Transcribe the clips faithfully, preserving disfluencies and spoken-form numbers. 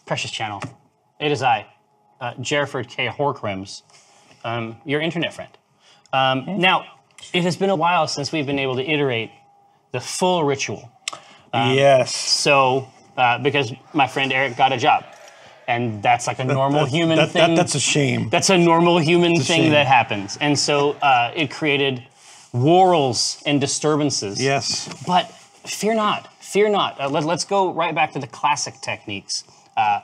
precious channel. It is I, uh, Jerford K. Horkrims, um, your internet friend. Um, okay. Now, it has been a while since we've been able to iterate the full ritual. Um, yes. So, uh, because my friend Eric got a job. And that's like a normal that, human that, thing. That, that's a shame. That's a normal human a thing shame. that happens. And so uh, it created whorls and disturbances. Yes. But fear not, fear not. Uh, let, let's go right back to the classic techniques. Uh,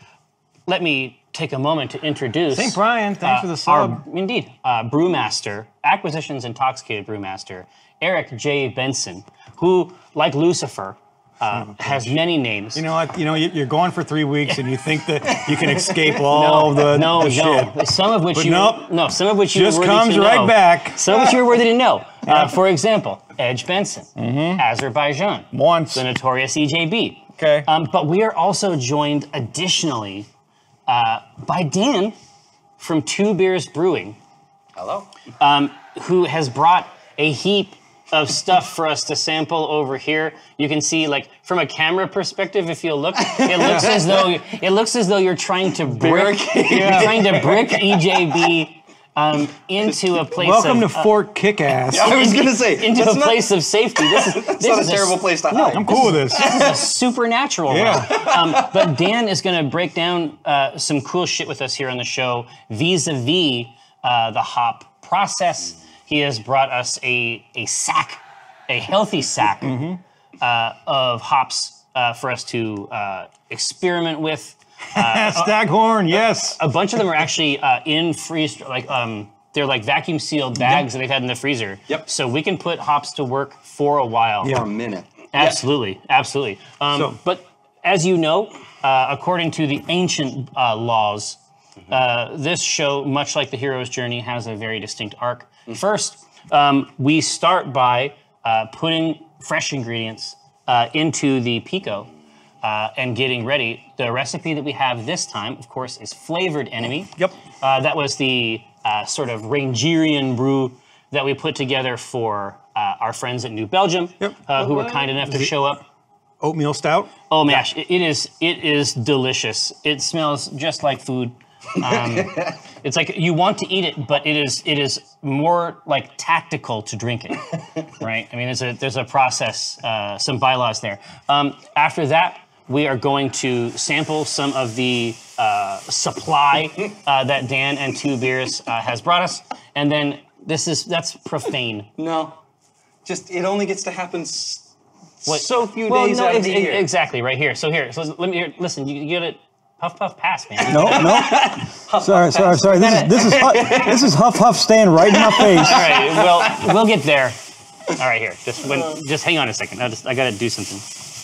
let me take a moment to introduce... Saint Brian, thanks uh, for the sub. Our, indeed. Uh, brewmaster, Acquisitions Intoxicated Brewmaster, Eric J. Benson, who, like Lucifer, Uh, has many names. You know what? You know you're going for three weeks and you think that you can escape all no, the, no, the no. shit. Some of which but you nope, no, some of which you just were worthy comes to right know. back. Some of which you're worthy to know. Uh, for example, Edge Benson, mm-hmm. Azerbaijan, once the notorious E J B. Okay. Um, but we are also joined additionally uh, by Dan from Two Beers Brewing. Hello. Um, who has brought a heap of stuff for us to sample over here. You can see, like, from a camera perspective, if you look, it looks as though it looks as though you're trying to brick, you're trying to brick E J B um, into a place. Welcome of, to uh, Fort Kickass. I was gonna say into a not, place of safety. This is that's this not is a terrible place to hide. No, I'm cool with this. This is a supernatural Yeah. realm. Um, but Dan is going to break down uh, some cool shit with us here on the show vis-a-vis uh, the hop process. He has brought us a a sack, a healthy sack mm-hmm. uh, of hops uh, for us to uh, experiment with. Uh, Staghorn, yes. A bunch of them are actually uh, in freeze, like um, they're like vacuum sealed bags yep. that they've had in the freezer. Yep. So we can put hops to work for a while. Yeah. For a minute. Absolutely, yeah. absolutely. Um, so, but as you know, uh, according to the ancient uh, laws, mm-hmm. uh, this show, much like the hero's journey, has a very distinct arc. Mm-hmm. First, um, we start by uh, putting fresh ingredients uh, into the pico. Uh, and getting ready. The recipe that we have this time, of course, is Flavored Enemy. Yep. Uh, that was the uh, sort of Rangerian brew that we put together for uh, our friends at New Belgium, yep. uh, who were kind enough to show up. Oatmeal stout. Oh my gosh, it, it is it is delicious. It smells just like food. Um, it's like you want to eat it, but it is it is more like tactical to drink it, right? I mean, there's a there's a process, uh, some bylaws there. Um, after that, we are going to sample some of the uh, supply uh, that Dan and Two Beers uh, has brought us, and then this is that's profane. No, just it only gets to happen s what? so few well, days no, out ex of the year. Exactly, right here. So here, so let me hear, listen. You, you get it. Puff Puff pass, man. No, no. Huff, sorry, huff, sorry, pass. sorry. This is this is Huff, this is Huff Huff staying right in my face. All right, well, we'll get there. All right, here. Just when, just hang on a second. I just I gotta do something.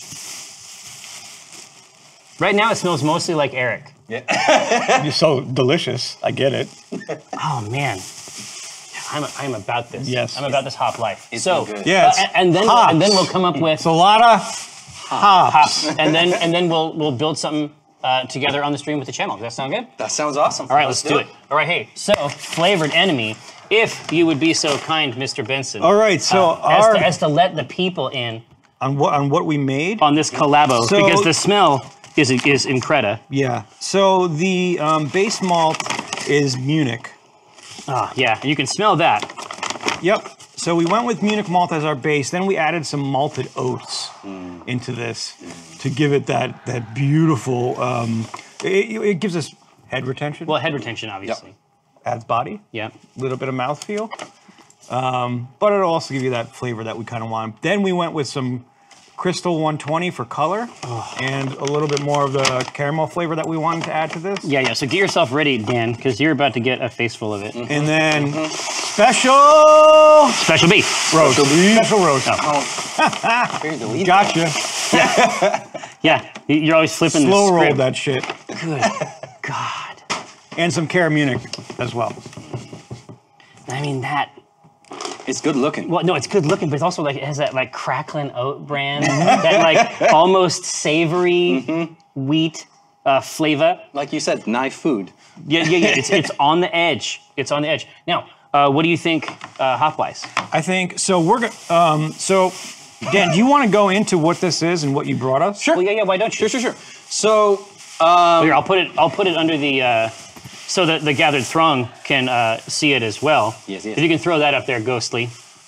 Right now, it smells mostly like Eric. Yeah. You're so delicious. I get it. Oh man, I'm I'm about this. Yes. I'm about this hop life. It's so good. Yeah, it's uh, and then hops. and then we'll come up with It's a lot of hops. hops, and then and then we'll we'll build something uh, together on the stream with the channel. Does that sound good? That sounds awesome. All right, let's, let's do it. it. All right, hey, so Flavored Enemy, if you would be so kind, Mister Benson. All right, so uh, our, as, to, as to let the people in on what on what we made on this collabo, so, because the smell is is incredible. Yeah. So the um, base malt is Munich. Ah, yeah, you can smell that. Yep. So we went with Munich malt as our base. Then we added some malted oats mm. into this mm. to give it that that beautiful. Um, it, it gives us head retention. Well, head retention, obviously. Yep. Adds body. Yeah. A little bit of mouthfeel. Um, but it'll also give you that flavor that we kind of want. Then we went with some Crystal one twenty for color oh. and a little bit more of the caramel flavor that we wanted to add to this. Yeah, yeah. So get yourself ready, Dan, because you're about to get a face full of it. Mm-hmm. And then mm-hmm. special special beef roast. Special beef. Special roast. Oh. oh. Gotcha. Yeah. Yeah. You're always flipping Slow the roll that shit. Good God. And some Cara Munich as well. I mean that. It's good looking. Well, no, it's good looking, but it's also like it has that like crackling oat brand, that like almost savory mm-hmm. wheat uh, flavor. Like you said, knife food. Yeah, yeah, yeah. It's it's on the edge. It's on the edge. Now, uh, what do you think, uh, hop wise? I think so. We're gonna. Um, so, Dan, do you want to go into what this is and what you brought us? Sure. Well, yeah, yeah. Why don't you? Sure, sure, sure. So, Um, Here, I'll put it. I'll put it under the uh, so that the gathered throng can uh, see it as well. Yes, yes. If you can throw that up there, Ghostly.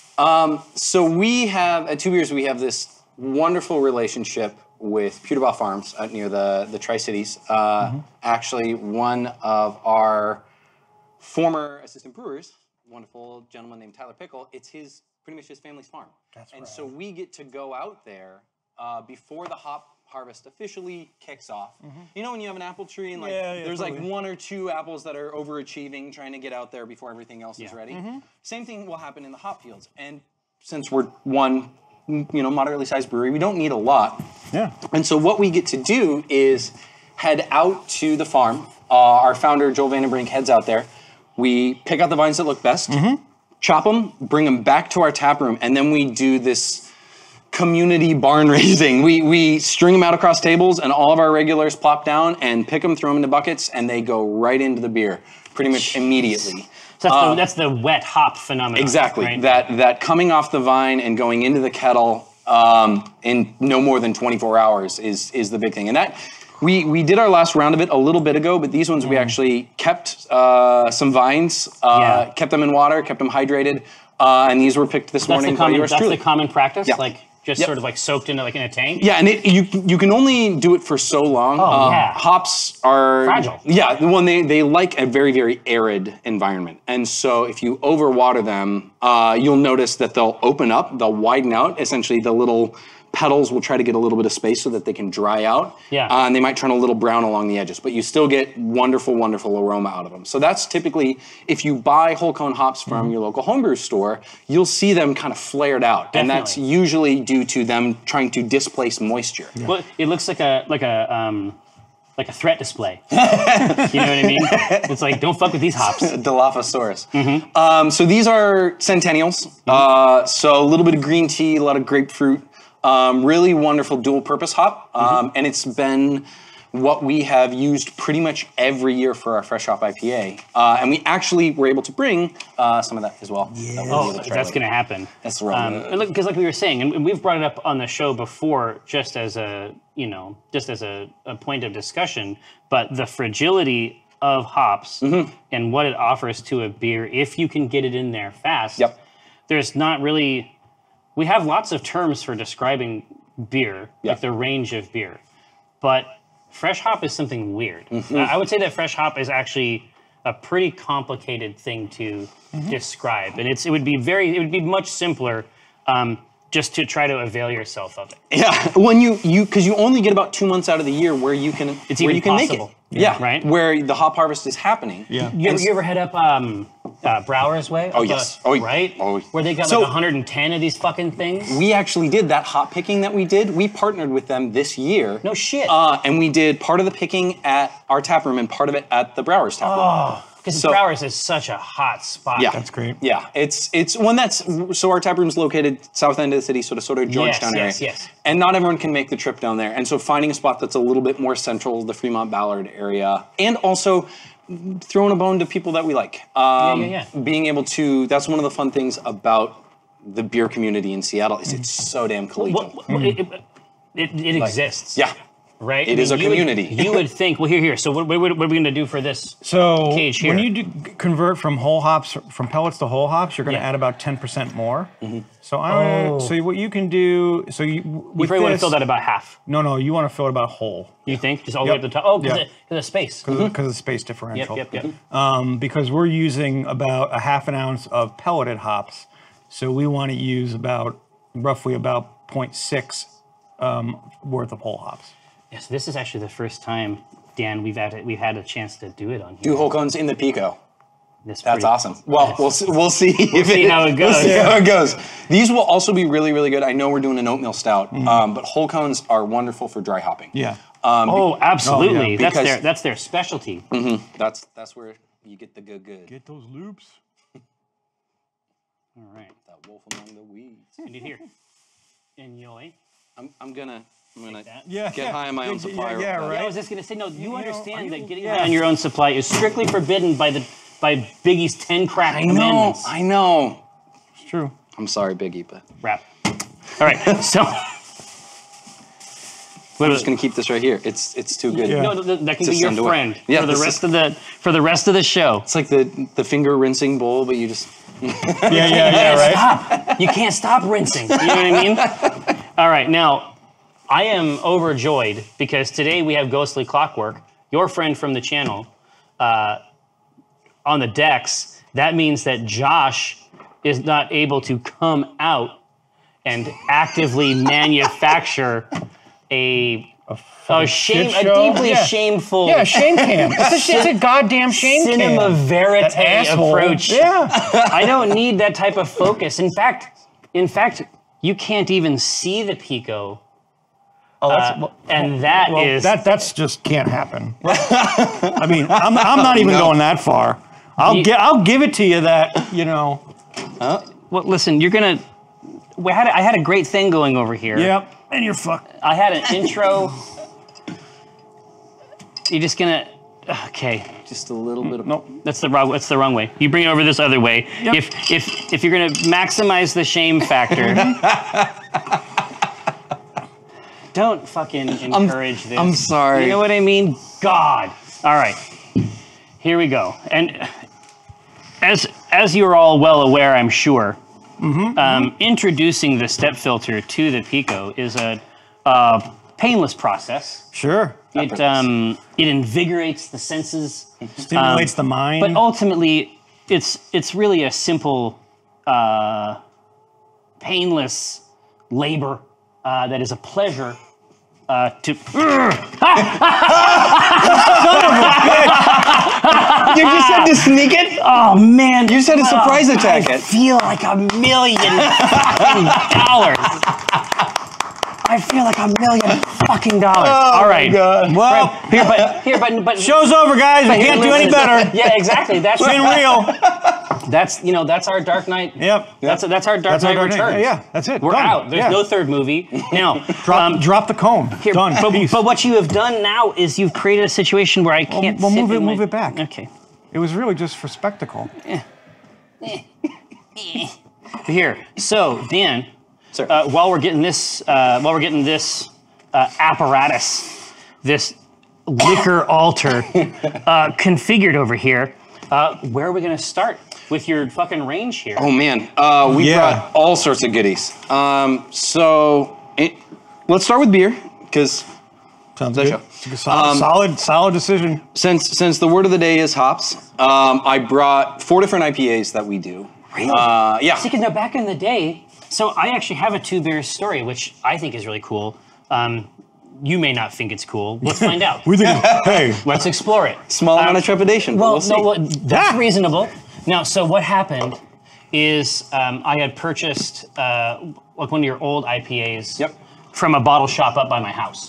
So we have, at Two Beers, we have this wonderful relationship with Pewterbois Farms out near the, the Tri-Cities. Uh, Mm-hmm. Actually, one of our former assistant brewers, wonderful gentleman named Tyler Pickle, it's his, pretty much his family's farm. That's and rad. so we get to go out there uh, before the hop harvest officially kicks off. You know when you have an apple tree and like Mm-hmm. Yeah, yeah, there's like totally. one or two apples that are overachieving, trying to get out there before everything else is Yeah. ready. Mm-hmm. Same thing will happen in the hop fields. And since we're one, you know, moderately sized brewery, we don't need a lot. Yeah. And so what we get to do is head out to the farm. Uh, our founder, Joel Vandenbrink, heads out there. We pick out the vines that look best, chop them, bring them back to our tap room, and then we do this community barn raising. We we string them out across tables, and all of our regulars plop down and pick them, throw them into buckets, and they go right into the beer pretty much immediately. So that's, the, that's the wet hop phenomenon. Exactly. Right? That that coming off the vine and going into the kettle um, in no more than twenty-four hours is is the big thing. And that we we did our last round of it a little bit ago, but these ones we actually kept uh, some vines, uh, Yeah. kept them in water, kept them hydrated, uh, and these were picked this that's morning the by common. yours That's truly. the common practice. Yeah. Like just Yep. sort of like soaked into like in a tank. Yeah, and it, you you can only do it for so long. Oh, Um, yeah. Hops are Fragile. Yeah, the one they they like a very very arid environment, and so if you overwater them, uh, you'll notice that they'll open up, they'll widen out. Essentially, the little petals will try to get a little bit of space so that they can dry out. Yeah. Uh, and they might turn a little brown along the edges, but you still get wonderful, wonderful aroma out of them. So that's typically, if you buy whole cone hops from Mm-hmm. your local homebrew store, you'll see them kind of flared out. And that's Definitely. usually due to them trying to displace moisture. Well, it looks like a like a um, like a threat display. You know what I mean? It's like don't fuck with these hops. Dilophosaurus. Mm-hmm. Um, so these are centennials. Uh, so a little bit of green tea, a lot of grapefruit. Um, really wonderful dual purpose hop. Um, Mm-hmm. And it's been what we have used pretty much every year for our Fresh Hop I P A. Uh, and we actually were able to bring uh, some of that as well. Yeah. Oh, that's going to happen. That's right. Um, and look, because like we were saying, and we've brought it up on the show before, just as a you know, just as a, a point of discussion. But the fragility of hops Mm-hmm. and what it offers to a beer, if you can get it in there fast. Yep. There's not really. We have lots of terms for describing beer, Yeah. like the range of beer, but fresh hop is something weird. Mm-hmm. I I would say that fresh hop is actually a pretty complicated thing to describe, and it's it would be very it would be much simpler um, just to try to avail yourself of it. Yeah, when you you because you only get about two months out of the year where you can It's where even you can possible. make it. Yeah, Right. Where the hop harvest is happening. Yeah. You, And you ever head up um, uh, Brower's Way? Oh, Up, yes. uh, Oh, right. oh. Where they got So- like one hundred ten of these fucking things. We actually did that hop picking that we did. We partnered with them this year. No shit. Uh, and we did part of the picking at our tap room and part of it at the Browers tap room. Oh, because so- Brower's is such a hot spot. Yeah, That's great. Yeah, it's it's one that's so our tap room's located south end of the city, sort of sort of Georgetown yes, area. yes. And not everyone can make the trip down there, and so finding a spot that's a little bit more central, the Fremont Ballard area, and also throwing a bone to people that we like. Um, yeah, yeah. Being able to, that's one of the fun things about the beer community in Seattle is it's so damn collegial. What, what, it, it, it, it exists. Yeah. Right? It is a you would- community. you would think, well, here, here. So, what, what, what are we going to do for this? So Cage when here. you do convert from whole hops, from pellets to whole hops, you're going to Yeah. add about ten percent more. Mm-hmm. So I Oh. so what you can do, so you You with probably want to this- fill that about half. No, no, you want to fill it about whole You think? Just all the Yep. way up the top? Oh, because Yep. of, of space. because of the space Yep, differential. yep, yep. Um, because we're using about a half an ounce of pelleted hops, so we want to use about roughly about zero point six um, worth of whole hops. Yeah, so this is actually the first time, Dan, we've had, we've had a chance to do it on here. Do whole cones in the Pico. This That's pretty- awesome. Well, we'll see, we'll see if see how it We'll goes. see how it goes. These will also be really, really good. I know we're doing an oatmeal stout, um, but whole cones are wonderful for dry hopping. Yeah. Oh, absolutely. Oh, yeah, that's because- their that's their specialty. That's that's where you get the good, good. Get those loops. All right. That wolf among the weeds. And you hear? Enjoy. I'm, I'm gonna, I'm gonna that. Yeah. get high on my own Yeah, supply. yeah, real yeah, quick. right. I was just going to say, no, you, You know, understand are you- that getting yeah. high on your own supply is strictly forbidden by the by Biggie's ten crack I know, commandments. I know. It's true. I'm sorry, Biggie, but Rap. All right, so I'm just gonna keep this right here. It's it's too good. Yeah. No, th- that can To be your send away. friend Yeah, for the this rest is- of the for the rest of the show. It's like the the finger rinsing bowl, but you just Yeah, yeah, yeah, right? Stop! You can't stop rinsing. You know what I mean? All right, now I am overjoyed because today we have Ghostly Clockwork, your friend from the channel, uh, on the decks. That means that Josh is not able to come out and actively manufacture a a shame, a shit show? deeply Yeah. shameful Yeah, shame cam. It's a, it's a goddamn shame cinema cam. verite That asshole. approach. Yeah. I don't need that type of focus. In fact, in fact, you can't even see the Pico, Oh, uh, that's, well, and that well, is that that's just can't happen. I mean, I'm I'm not even going that far. I'll You- get I'll give it to you that, you know. Well, listen, you're gonna. We had I had a great thing going over here. Yep. And you're fucked. I had an intro. You're just gonna. Okay, just a little bit of. Nope. that's the wrong. That's the wrong way. You bring it over this other way. Yep. If if if you're gonna maximize the shame factor. Don't fucking encourage this. I'm sorry. You know what I mean? God. All right. Here we go. And as as you're all well aware, I'm sure, Mm-hmm, um, introducing the step filter to the Pico is a, a painless process. Sure. It um, it invigorates the senses, Stimulates the mind. but ultimately, it's it's really a simple, uh, painless labor uh, that is a pleasure uh, to. You just had to sneak it. Oh man! You just had to surprise attack I it. feel like a million fucking dollars. I feel like a million fucking dollars. All right. well, Here, but here, but but show's over, guys. We but here, can't do any listen. better. Yeah, exactly. That's It's been real. That's you know that's our Dark Knight. Yep. That's that's our Dark That's our Knight Dark Knight. Returns. Yeah, that's it. We're Done. out. There's Yeah. no third movie now. Drop, um, drop the comb. here, Done. But, Peace. but what you have done now is you've created a situation where I can't. well, sit move it- in my- move it back. Okay. It was really just for spectacle. Here. So Dan, Sir. uh, while we're getting this, uh, while we're getting this uh, apparatus, this liquor altar uh, configured over here, uh, where are we going to start with your fucking range here? Oh man, uh, we Yeah. brought all sorts of goodies. Um, so it, let's start with beer because Sounds That good. show. It's a solid, Um, solid, solid decision. since since the word of the day is hops, um, I brought four different I P As that we do. Really? Uh, yeah. See, 'cause now back in the day, so I actually have a two beers story, which I think is really cool. Um, you may not think it's cool. Let's find out. We think, hey, Let's explore it. Small amount Um, of trepidation. but Well, we'll see. no, well, that's Ah. reasonable. Now, so what happened is um, I had purchased uh, like one of your old I P As Yep. from a bottle shop up by my house,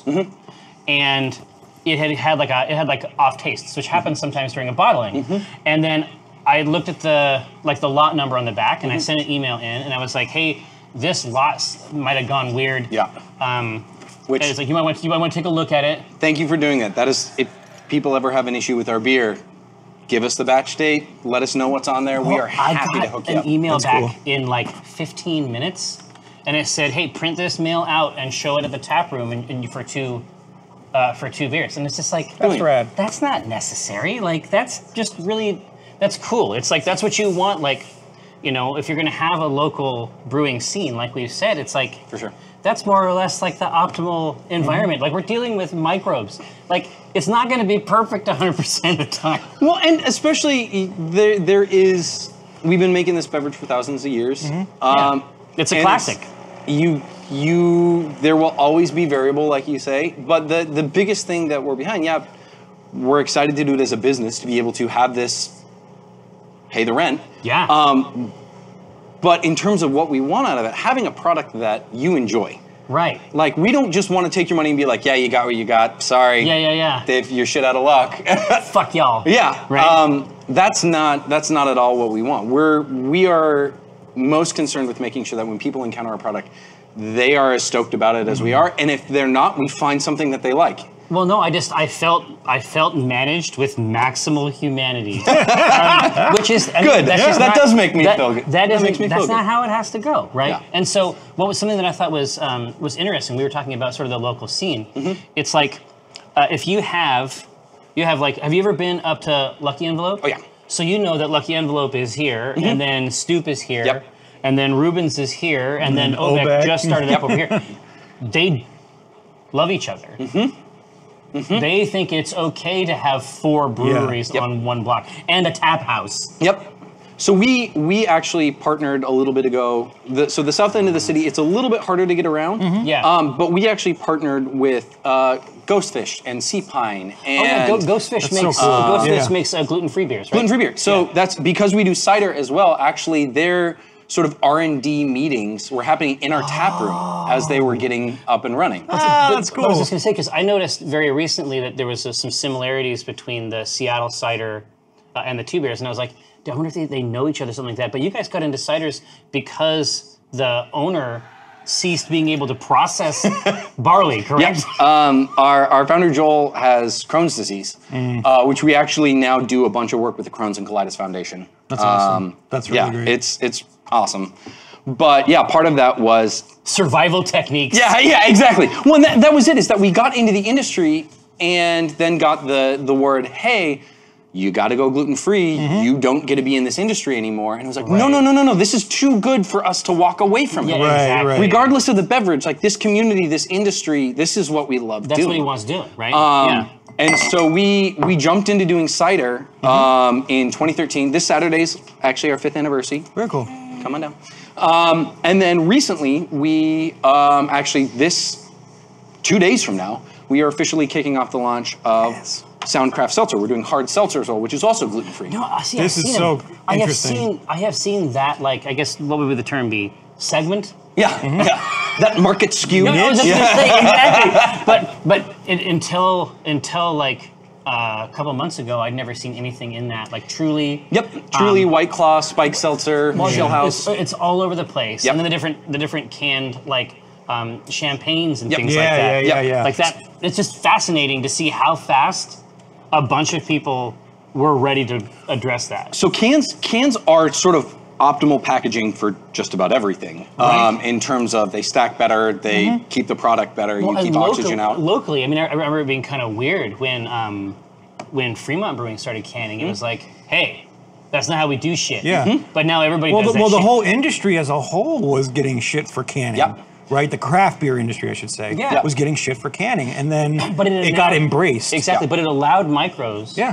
and it had had like a it had like off tastes, which happens sometimes during a bottling. And then I looked at the like the lot number on the back, and I sent an email in, and I was like, "Hey, this lot s- might have gone weird." yeah. Um, Which and it's like you might want you might want to take a look at it. thank you for doing that. That is, if people ever have an issue with our beer, give us the batch date. Let us know what's on there. we are I happy got to hook you an up. email That's back cool. in like fifteen minutes, and it said, "Hey, print this mail out and show it at the tap room and, and for two, uh, for two beers." And it's just like that's rad. that's not necessary. Like that's just really that's cool. It's like that's what you want. Like, you know, if you're gonna have a local brewing scene, like we've said, it's like For sure. that's more or less like the optimal environment. Like we're dealing with microbes. Like it's not gonna be perfect one hundred percent of the time. Well, and especially there, there is. We've been making this beverage for thousands of years. Um, Yeah. It's a and classic. You, you. There will always be variable, like you say. But the the biggest thing that we're behind, yeah, we're excited to do it as a business to be able to have this pay the rent. Yeah. Um, but in terms of what we want out of it, having a product that you enjoy. Right. Like we don't just want to take your money and be like, yeah, you got what you got. Sorry. Yeah, yeah, yeah. If you're shit out of luck. Fuck y'all. Yeah, Right. um, that's not that's not at all what we want. We're we are most concerned with making sure that when people encounter our product, they are as stoked about it as we are. And if they're not, we find something that they like. Well, no, I just I felt I felt managed with maximal humanity, um, which is I mean, Good. That's Yeah. just That not- does make me that, feel good. That That isn't- makes me That's feel not good. how it has to go, right? Yeah. And so, what was something that I thought was um, was interesting? We were talking about sort of the local scene. Mm-hmm. It's like uh, if you have you have like have you ever been up to Lucky Envelope? Oh, yeah. So you know that Lucky Envelope is here, and then Stoop is here, Yep. and then Rubens is here, and then then Obek Obek. just started up over here. They love each other. Mm-hmm. They think it's okay to have four breweries Yep. on one block and a tap house. Yep. So we we actually partnered a little bit ago. The, so the south end of the city, it's a little bit harder to get around. Yeah. Um, but we actually partnered with uh, Ghostfish and Sea Pine and Oh yeah, Go- Ghostfish That's so makes cool. uh, Ghostfish Yeah. makes uh, gluten-free beers, right? gluten-free beer. So Yeah. that's because we do cider as well. Actually, their sort of R and D meetings were happening in our tap room as they were getting up and running. Ah, that's I was cool. just going to say, because I noticed very recently that there was uh, some similarities between the Seattle cider uh, and the two beers, and I was like, I wonder if they, they know each other, something like that. But you guys got into ciders because the owner ceased being able to process barley, correct? Um, our, our founder Joel has Crohn's disease, uh, which we actually now do a bunch of work with the Crohn's and Colitis Foundation. That's awesome. That's really yeah, great. it's it's awesome. But yeah, part of that was Survival techniques. yeah, yeah, exactly. Well, and that, that was it. Is that we got into the industry and then got the the word, hey, you got to go gluten free. Mm-hmm. You don't get to be in this industry anymore. And it was like, no, no, no, no, no. This is too good for us to walk away from Yeah, it. Right, exactly. right. Regardless of the beverage, like this community, this industry, this is what we love That's doing. what he wants doing, right? Um, yeah. And so we we jumped into doing cider um, in twenty thirteen. This Saturday's actually our fifth anniversary. Very cool. Come on down. Um, and then recently, we um, actually this two days from now, we are officially kicking off the launch of Yes. Soundcraft Seltzer. We're doing hard seltzer as well, which is also gluten free. No, I see, This I've is seen so it. I have interesting. seen. I have seen that. Like, I guess what would the term be? Segment. Yeah, yeah. That market skew. No, I was just Yeah. gonna say exactly. But but in, until until like uh, a couple months ago, I'd never seen anything in that. Like truly. Yep, truly Um, White Claw, Spike Seltzer, Well, Shell yeah, House. It's, it's all over the place. Yep. And then the different the different canned like um, champagnes and Yep. things Yeah, like that. yeah, yeah, Yep. yeah. Like that. It's just fascinating to see how fast a bunch of people were ready to address that. So cans cans are sort of optimal packaging for just about everything. Um, in terms of they stack better, they keep the product better, you Well, keep and local- oxygen out. Locally, I mean, I I remember it being kind of weird when um, when Fremont Brewing started canning. It Hmm? was like, hey, that's not how we do shit. Yeah. Mhm. But now everybody Well, does the, that well, the shit. whole industry as a whole was getting shit for canning. Yep. Right? The craft beer industry, I should say, Yeah. was getting shit for canning. And then But it, it got allowed- embraced. Exactly, Yeah. but it allowed micros Yeah.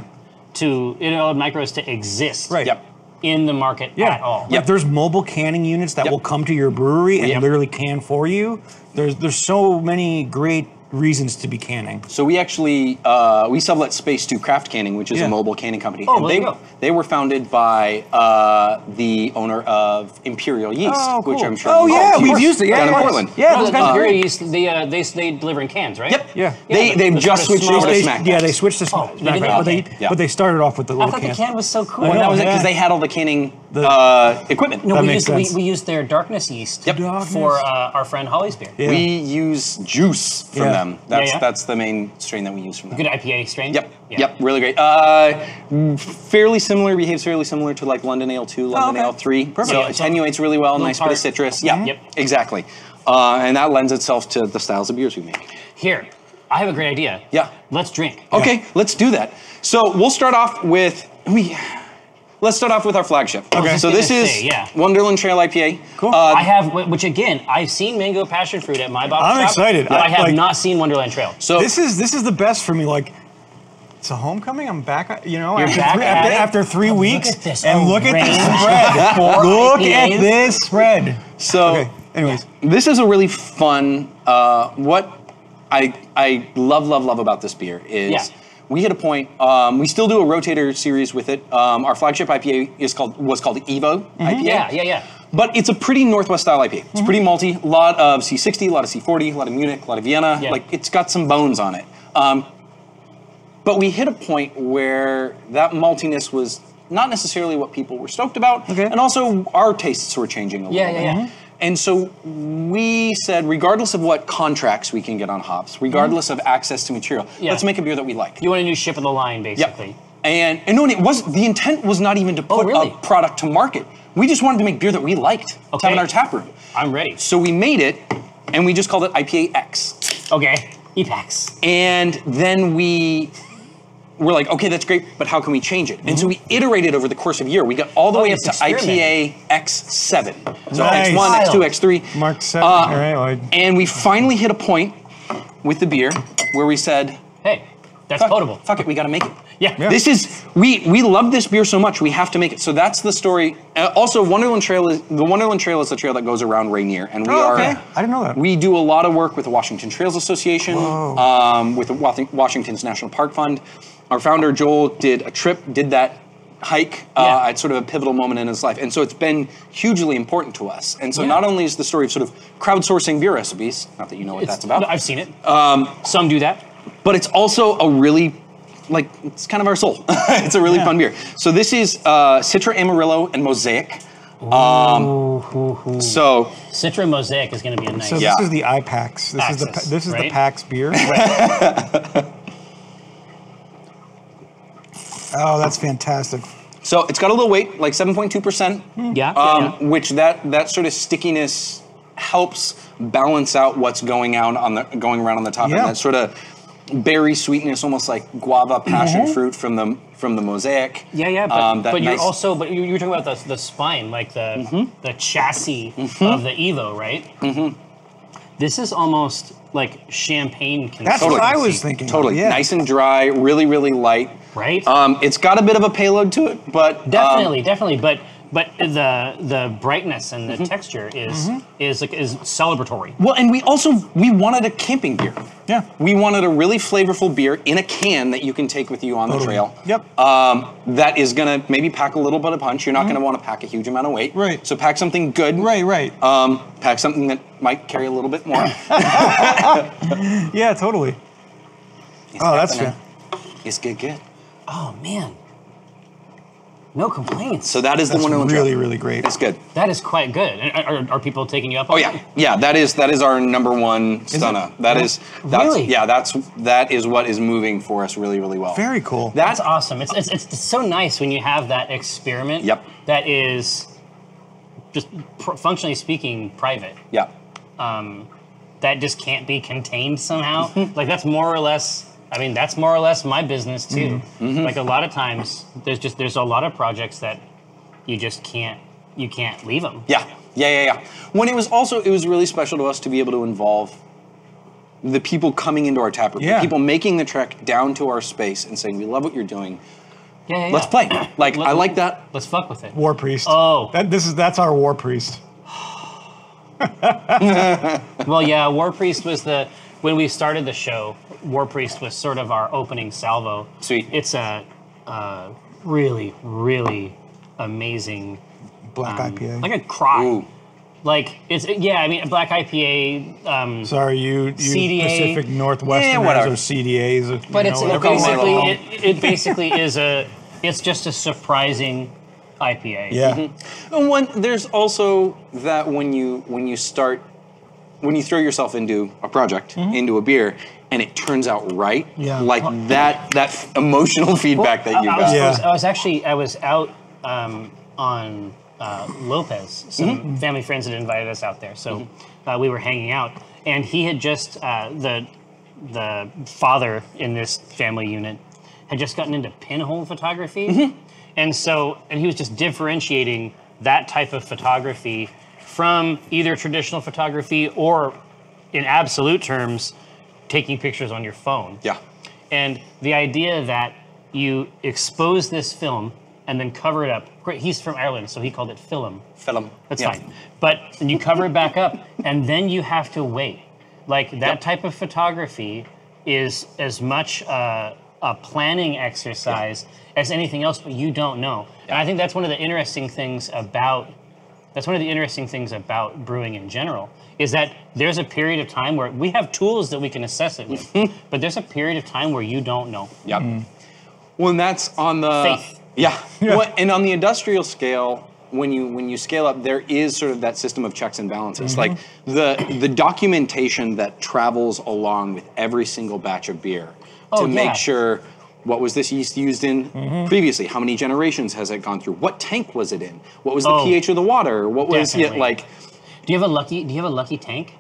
to it allowed micros to exist Right. Yep. in the market Yeah. at all. Like there's mobile canning units that Yep. will come to your brewery and Yep. literally can for you. There's there's so many great reasons to be canning. So we actually uh, we sublet space to Craft Canning, which is Yeah. a mobile canning company. Oh, and well, they there you go. they were founded by uh, the owner of Imperial Yeast, Oh, which cool. I'm sure. Oh, you yeah, know, we've down used it. Yeah, down in yeah. Portland. Yeah, No, those the guys are Imperial great. Yeast, they, uh, they, they deliver in cans, right? Yep. Yeah. They the- they've the just sort of switched smaller- over to They, Smack. yeah, they switched to Oh, Smack, they did that? but they Okay. Yeah. but they started off with the I little thought the cans. can was so cool. I Well, know, that was it because yeah. they had all the canning The- uh, equipment. No, That we makes used, we, sense. we used their darkness yeast Yep. Darkness. for uh, our friend Holly's beer. Yeah. We use juice from Yeah. them. That's yeah. that's the main strain that we use from them. Good I P A strain. Yep. Yeah. Yep. Really great. Uh, fairly similar. Behaves fairly similar to like London Ale two, London okay. Ale three. Perfect. So Yeah, so- attenuates really well. Nice bit tart. of citrus. Yeah. Yep. Exactly. Uh, and that lends itself to the styles of beers we make. Here, I have a great idea. Yeah. Let's drink. Okay. Let's do that. So we'll start off with we. Let's start off with our flagship. Okay. So I was this gonna is say, yeah. Wonderland Trail I P A. Cool. Uh, I have, wh- which again, I've seen mango passion fruit at my bottle I'm shop. excited. But I, I- have like- not seen Wonderland Trail. so This is this is the best for me. Like, it's a homecoming. I'm back. You know, You're after, back three, at after, it? after three Oh, look weeks, at this and look at range this spread. for Look I P at As. this spread. so. Okay. Anyways, This is a really fun. Uh, what I I love love love about this beer is Yeah. we hit a point. Um, we still do a rotator series with it. Um, our flagship I P A is called was called Evo I P A. Yeah, yeah, yeah. But it's a pretty Northwest style I P A. It's pretty malty. A lot of C sixty, a lot of C forty, a lot of Munich, a lot of Vienna. Yeah. Like it's got some bones on it. Um, but we hit a point where that maltiness was not necessarily what people were stoked about, Okay. and also our tastes were changing a Yeah, little yeah, bit. yeah. And so we said, regardless of what contracts we can get on hops, regardless of access to material, Yeah. let's make a beer that we like. You want a new ship of the line, basically. Yep. And, and no, and it was the intent was not even to put really? a product to market. We just wanted to make beer that we liked to have Okay. in our tap room. I'm ready. So we made it, and we just called it I P A X. Okay. E PAX. And then we were like, okay, that's great, but how can we change it? And so we iterated over the course of a year. We got all the Oh, way you up to just I P A X seven. So Nice. X one, X two, X three. Mark seven. Uh, all right. Well, And we finally hit a point with the beer where we said, Hey, that's fuck, potable. fuck it, we gotta make it. Yeah. Yeah. This is we we love this beer so much we have to make it. So that's the story. Uh, also, Wonderland Trail is the Wonderland Trail is the trail that goes around Rainier, and we Oh, are. okay. I didn't know that. We do a lot of work with the Washington Trails Association, um, with the Wa- Washington's National Park Fund. Our founder Joel did a trip, did that hike uh, Yeah. at sort of a pivotal moment in his life, and so it's been hugely important to us. And so Yeah. not only is the story of sort of crowdsourcing beer recipes, not that you know what It's- that's about, no, I've seen it. Um, Some do that. but it's also a really, like, it's kind of our soul. It's a really Yeah. fun beer. So this is uh, Citra Amarillo and Mosaic. Um, so Citra Mosaic is going to be a nice. So Yeah. this is the I PAX. This is the Axis, this is right? the PAX beer. Oh, that's fantastic. so it's got a little weight, like seven point two percent, yeah. yeah, um, yeah. which that that sort of stickiness helps balance out what's going out on the going around on the top, Yeah. and that sort of berry sweetness, almost like guava passion fruit from the from the Mosaic. Yeah, yeah, but, Um, that but you're nice- Mm-hmm. also, but you, you were talking about the, the spine, like the the chassis of the Evo, right? Mm-hmm. This is almost like champagne That's what I was consistency, thinking. Totally, Yeah. nice and dry, really, really light. right? Um, it's got a bit of a payload to it, but um, Definitely, definitely, but but the the brightness and Mm-hmm. the texture is is like is celebratory. well, and we also we wanted a camping beer. Yeah. We wanted a really flavorful beer in a can that you can take with you on the Totally. trail. Yep. Um, that is gonna maybe pack a little bit of punch. You're not gonna want to pack a huge amount of weight. Right. So pack something good. Right, right. Um, pack something that might carry a little bit more. Yeah, totally. Oh, that's happening. fair. It's good, good. Oh man, no complaints. So that is the That's one on the really, trail. really great. It's good. That is quite good. And Are, are people taking you up Oh on yeah, that? yeah. That is that is our number one stunner. That is that's Really? yeah. That's that is what is moving for us really, really well. Very cool. That's awesome. It's, it's it's so nice when you have that experiment. Yep. That is just pr- functionally speaking private. Yeah. That just can't be contained somehow. Like that's more or less. I mean, that's more or less my business too. Like a lot of times, there's just there's a lot of projects that you just can't you can't leave them. Yeah, yeah, yeah, yeah. When it was also, it was really special to us to be able to involve the people coming into our tap room, Yeah. the people making the trek down to our space and saying, "We love what you're doing. Yeah, yeah, Let's yeah. play." Like Let- I like that. Let's fuck with it. War Priest. Oh. That, this is that's our War Priest. Well, yeah, War Priest was the when we started the show. War Priest was sort of our opening salvo. Sweet. It's a, uh really, really amazing, Black I P A. like a cry. Ooh. Like it's yeah. I mean, a black I P A. Um, Sorry, you, you C D A. Pacific Northwesterners Yeah, whatever. or C D As. Or, but you it's know, it whatever you wanna basically call it, them. it basically is a. It's just a surprising I P A. Yeah. And when there's also that when you when you start when you throw yourself into a project, into a beer, and it turns out right, Yeah. like that that f- emotional feedback that you I, I got. was, I, Yeah. was, I was actually I was out um, on uh, Lopez. Some Mm-hmm. family friends had invited us out there, so uh, we were hanging out, and he had just uh, the the father in this family unit had just gotten into pinhole photography, Mm-hmm. and so and he was just differentiating that type of photography from either traditional photography or, in absolute terms, taking pictures on your phone. Yeah. And the idea that you expose this film and then cover it up. Great, he's from Ireland, so he called it film. Film. That's Yeah. fine. But and you cover it back up, and then you have to wait. Like that Yep. type of photography is as much uh, a planning exercise as anything else, but you don't know. And I think that's one of the interesting things about that's one of the interesting things about brewing in general is that there's a period of time where we have tools that we can assess it with, but there's a period of time where you don't know. Yep. Well, and that's on the Faith. Yeah. Yeah. Well, and on the industrial scale, when you when you scale up, there is sort of that system of checks and balances. Like the the documentation that travels along with every single batch of beer Oh, to yeah. make sure what was this yeast used in previously, how many generations has it gone through, what tank was it in, what was the Oh, pH of the water, what was definitely. it like. Do you have a lucky? Do you have a lucky tank?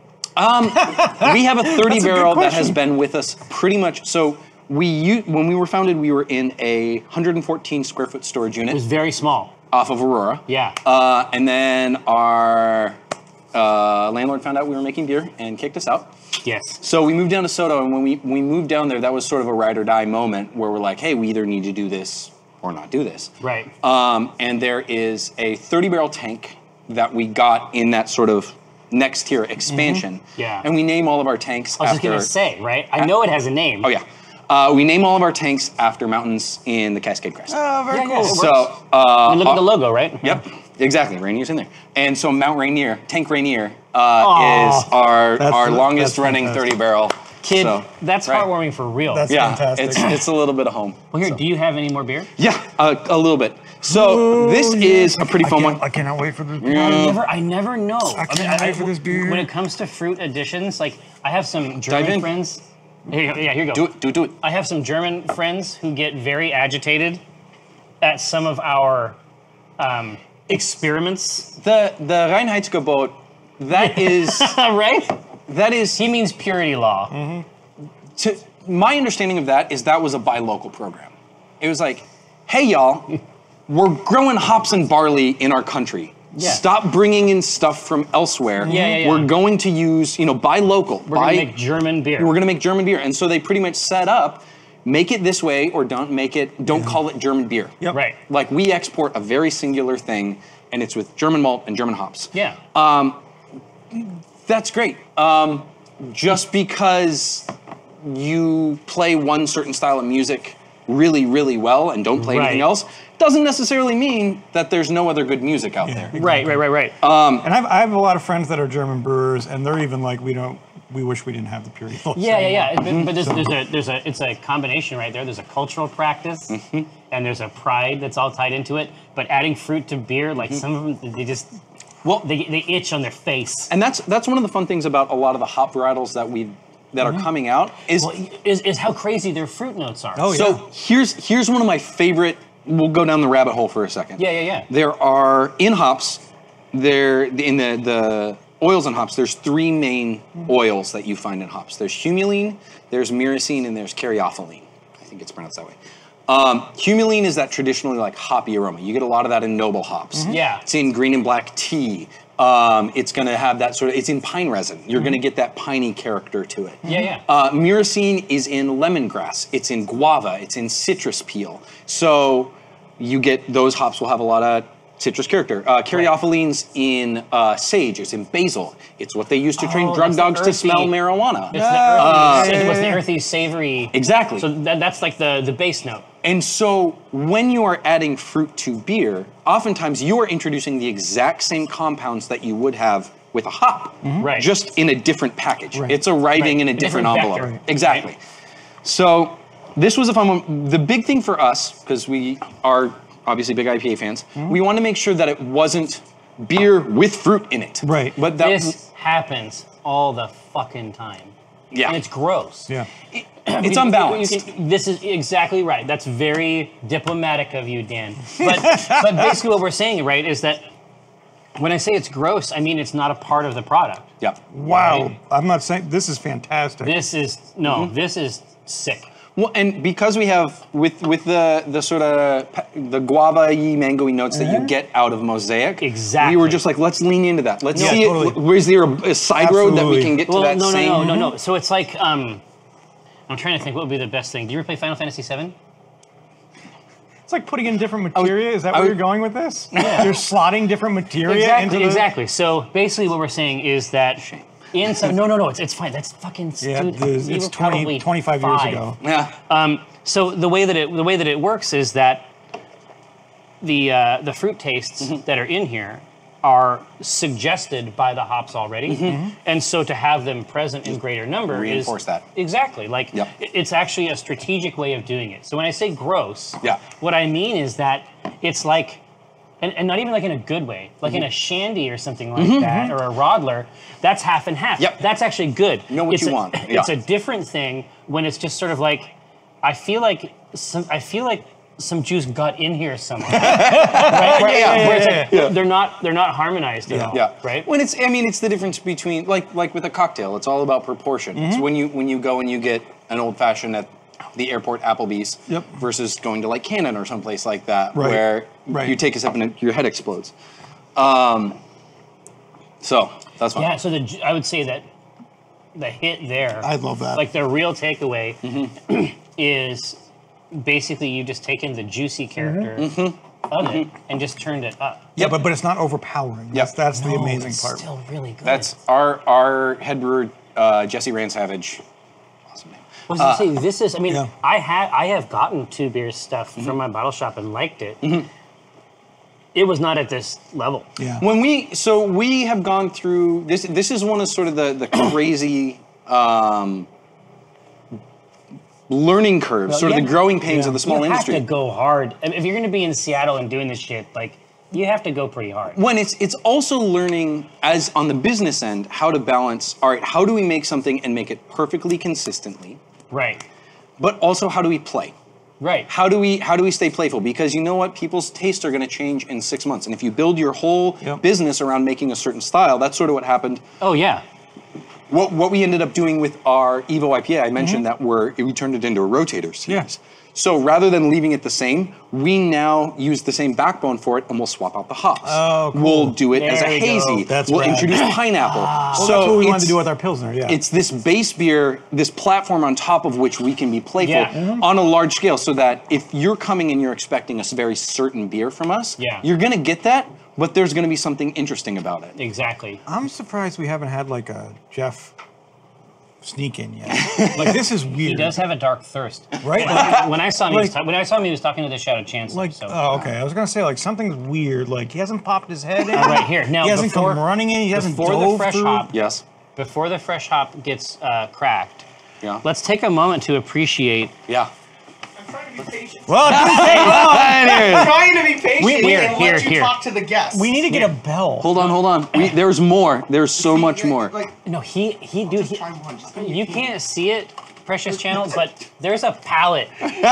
We have a thirty That's a good barrel that has question. been with us pretty much. So we u- when we were founded, we were in a one hundred fourteen square foot storage It was unit very small. off of Aurora. Yeah. Uh, and then our uh, landlord found out we were making beer and kicked us out. Yes. So we moved down to Soto, and when we when we moved down there, that was sort of a ride or die moment where we're like, hey, we either need to do this or not do this. Right. Um, and there is a thirty barrel tank that we got in that sort of next tier expansion. Yeah. And we name all of our tanks I was after. just gonna say, right? I know it has a name. Oh yeah. Uh, we name all of our tanks after mountains in the Cascade Crest. Oh, very Yeah, yeah, cool. it so, works. uh, And look at the uh, logo, right? Yep, exactly. Rainier's in there, and so Mount Rainier, Tank Rainier, uh, Aw. is our That's- our that's longest running fantastic. thirty barrel. Kid, So, that's right. heartwarming for real. That's Yeah, fantastic. it's it's a little bit of home. well, here, do you have any more beer? Yeah, uh, a little bit. So this is a pretty I fun can't- one. I cannot wait for this. I never, I never know. I can't wait for this beer. When it comes to fruit additions, like I have some German in. friends. Here you go. Yeah, here you go. Do it, do it, do it. I have some German friends who get very agitated at some of our um, experiments. The the Reinheitsgebot, that is Right? that is He means purity law. Mm-hmm. to my understanding of that is that was a buy local program. It was like, hey y'all, we're growing hops and barley in our country. Yeah. Stop bringing in stuff from elsewhere. Yeah, yeah, yeah. We're going to use, you know, buy local. We're buy, gonna make German beer. we're gonna make German beer. And so they pretty much set up, make it this way or don't make it, don't call it German beer. Yep. Right. Like we export a very singular thing and it's with German malt and German hops. Yeah. That's great. Um, just because you play one certain style of music really, really well and don't play anything Right. else doesn't necessarily mean that there's no other good music out there. right, right, right, right. And I've, I have a lot of friends that are German brewers, and they're even like, we don't, we wish we didn't have the purity laws Yeah, yeah, anymore. yeah. But- Mm-hmm. But there's, there's a there's a it's a combination right there. There's a cultural practice, Mm-hmm. and there's a pride that's all tied into it. But adding fruit to beer, like some of them, they just Mm-hmm. Well, they they itch on their face. and that's that's one of the fun things about a lot of the hop varietals that we that are coming out is Well, is, is how crazy their fruit notes are. Oh, yeah. so here's here's one of my favorite. We'll go down the rabbit hole for a second. Yeah, yeah, yeah. There are in hops, there in the the oils and hops. There's three main oils that you find in hops. There's humulene, there's myrcene, and there's caryophyllene. I think it's pronounced that way. Um, humulene is that traditionally like hoppy aroma. You get a lot of that in noble hops. Yeah. It's in green and black tea. Um, it's going to have that sort of. It's in pine resin. You're going to get that piney character to it. Yeah, yeah. Uh, myrcene is in lemongrass. It's in guava. It's in citrus peel. So you get those hops will have a lot of citrus character. Uh, Caryophylene's in uh, sage. It's in basil. It's what they use to train Oh, drug that's the dogs to earthy- smell marijuana. It's the earthy, yeah, it was yeah, the yeah. earthy, savory. Exactly. So that, that's like the the base note. And so when you are adding fruit to beer, oftentimes you are introducing the exact same compounds that you would have with a hop, Right. just in a different package. It's arriving Right. in a A different, different envelope. vector. Right. Exactly. So this was a fun one. The big thing for us, because we are obviously big I P A fans, we want to make sure that it wasn't beer with fruit in it. Right. But that This happens all the fucking time. yeah, And it's gross. Yeah. it's You- unbalanced. you can- this is exactly right. That's very diplomatic of you, Dan. But but basically, what we're saying, right, is that when I say it's gross, I mean it's not a part of the product. Yep. Wow. I'm not saying, this is fantastic. This is no. Mm-hmm. This is sick. Well, and because we have with with the the sort of pa- the guava-y, mango-y notes that you get out of Mosaic, Exactly. we were just like, let's lean into that. Let's Yeah, see totally. it. Where's there a, a side road that we Absolutely. can get to Well, that no, no, same? no, no, no. So it's like um, I'm trying to think what would be the best thing. Do you ever play Final Fantasy seven? It's like putting in different materia. Is that I where was- you're going with this? You're slotting different materia Exactly, into the... exactly. So basically, what we're saying is that in some no, no, no. It's it's fine. That's fucking Yeah, dude. it's, we it's were twenty, probably twenty-five years five. ago. Yeah. Um, so the way that it the way that it works is that the uh, the fruit tastes Mm-hmm. that are in here are suggested by the hops already, and so to have them present in greater number Mm-hmm. Reinforce is that. exactly like Yep. it- it's actually a strategic way of doing it. So when I say gross, Yeah. what I mean is that it's like and, and not even like in a good way, like Mm-hmm. in a shandy or something like that, or a Rodler, that's half and half. Yep. That's actually good. Know what it's you a, want. It's Yeah. a different thing when it's just sort of like, I feel like some, I feel like some juice got in here somewhere. right? Where, yeah, where it's yeah, like, yeah. They're not they're not harmonized at all. Yeah. Right. When it's, I mean, it's the difference between like like with a cocktail. It's all about proportion. It's when you when you go and you get an old fashioned at the airport Applebee's Yep. versus going to like Cannon or someplace like that, Right. where Right. you take a sip and it- your head explodes. Um. So that's fine. Yeah. So the ju- I would say that the hit there. I love that. Like the real takeaway Mm-hmm. is basically you just taken the juicy character Mm-hmm. of it and just turned it up. Yeah, but but it's not overpowering. That's, Yep. that's the No, amazing it's part. Still really good. That's our our head brewer uh, Jesse Ransavage. Awesome name. I was gonna say this is. I mean, yeah. I had I have gotten two beer stuff from my bottle shop and liked it. It was not at this level. Yeah. When we so we have gone through this. This is one of sort of the the crazy um, learning curves, Well, sort of yeah. the growing pains Yeah. of the small you industry. have to go hard. I mean, if you're going to be in Seattle and doing this shit, like you have to go pretty hard. When it's it's also learning as on the business end how to balance. All right, how do we make something and make it perfectly consistently, Right. but also how do we play? Right. How do we how do we stay playful? Because you know what, people's tastes are going to change in six months, and if you build your whole Yep. business around making a certain style, that's sort of what happened. Oh yeah. What what we ended up doing with our Evo I P A, I mentioned that we're we turned it into a rotator series. Yeah. So rather than leaving it the same, we now use the same backbone for it, and we'll swap out the hops. Oh, cool. We'll do it as a There we go. hazy. That's we'll rad. introduce pineapple. Well, so that's what we wanted it's- to do with our Pilsner, yeah. It's this base beer, this platform on top of which we can be playful Yeah. Mhm. on a large scale, so that if you're coming and you're expecting a very certain beer from us, Yeah. you're gonna get that, but there's gonna be something interesting about it. Exactly. I'm surprised we haven't had like a Jeff sneak in yet. Like this is weird. He does have a dark thirst. Right? When, when I saw him, he was Like- ta- when I saw him, he was talking to the Shadow Chancellor. Like, so. oh, okay. I was gonna say like something's weird. Like he hasn't popped his head in. All right, here. Now, he hasn't before- come running in. He hasn't before the dove fresh through. hop, Yes. before the fresh hop gets uh, cracked, Yeah. let's take a moment to appreciate. Yeah. I'm trying to be patient. Well, it didn't take long. I'm trying to be patient We- here, and here, let you here. talk to the guests. We need to get a bell. Hold on, hold on. We, there's more. There's so much more. Like, No, he he dude. just He, try one. Just give me a you few. can't see it, Precious Channel, but there's a pallet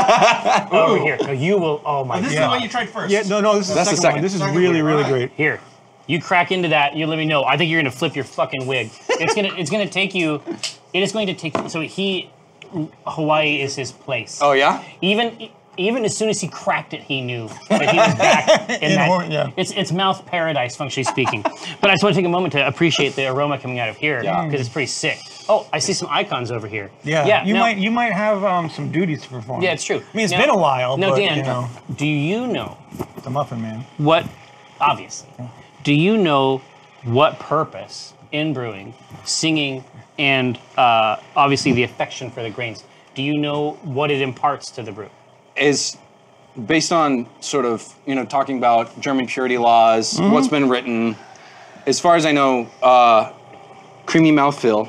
over here. So you will. Oh my This is the god. one you tried first. Yeah, no, no. This is That's the the second, second. one. This is Second really, one, really alright. great. Here, you crack into that. You let me know. I think you're gonna flip your fucking wig. It's gonna it's gonna take you. It is going to take. So he, Hawaii is his place. Oh yeah. Even even as soon as he cracked it, he knew that he was back in, In that. Hawaii, yeah. It's it's mouth paradise, functionally speaking. But I just want to take a moment to appreciate the aroma coming out of here Yeah. because it's pretty sick. Oh, I see some icons over here. Yeah, yeah. You now- might, you might have um, some duties to perform. Yeah, it's true. I mean, it's Now- been a while. No, but, Dan. you know, Do you know the Muffin Man. what? Obviously, do you know what purpose in brewing, singing, and uh, obviously the affection for the grains? Do you know what it imparts to the brew? Is based on sort of, you know, talking about German purity laws, what's been written. As far as I know, uh, creamy mouthfeel,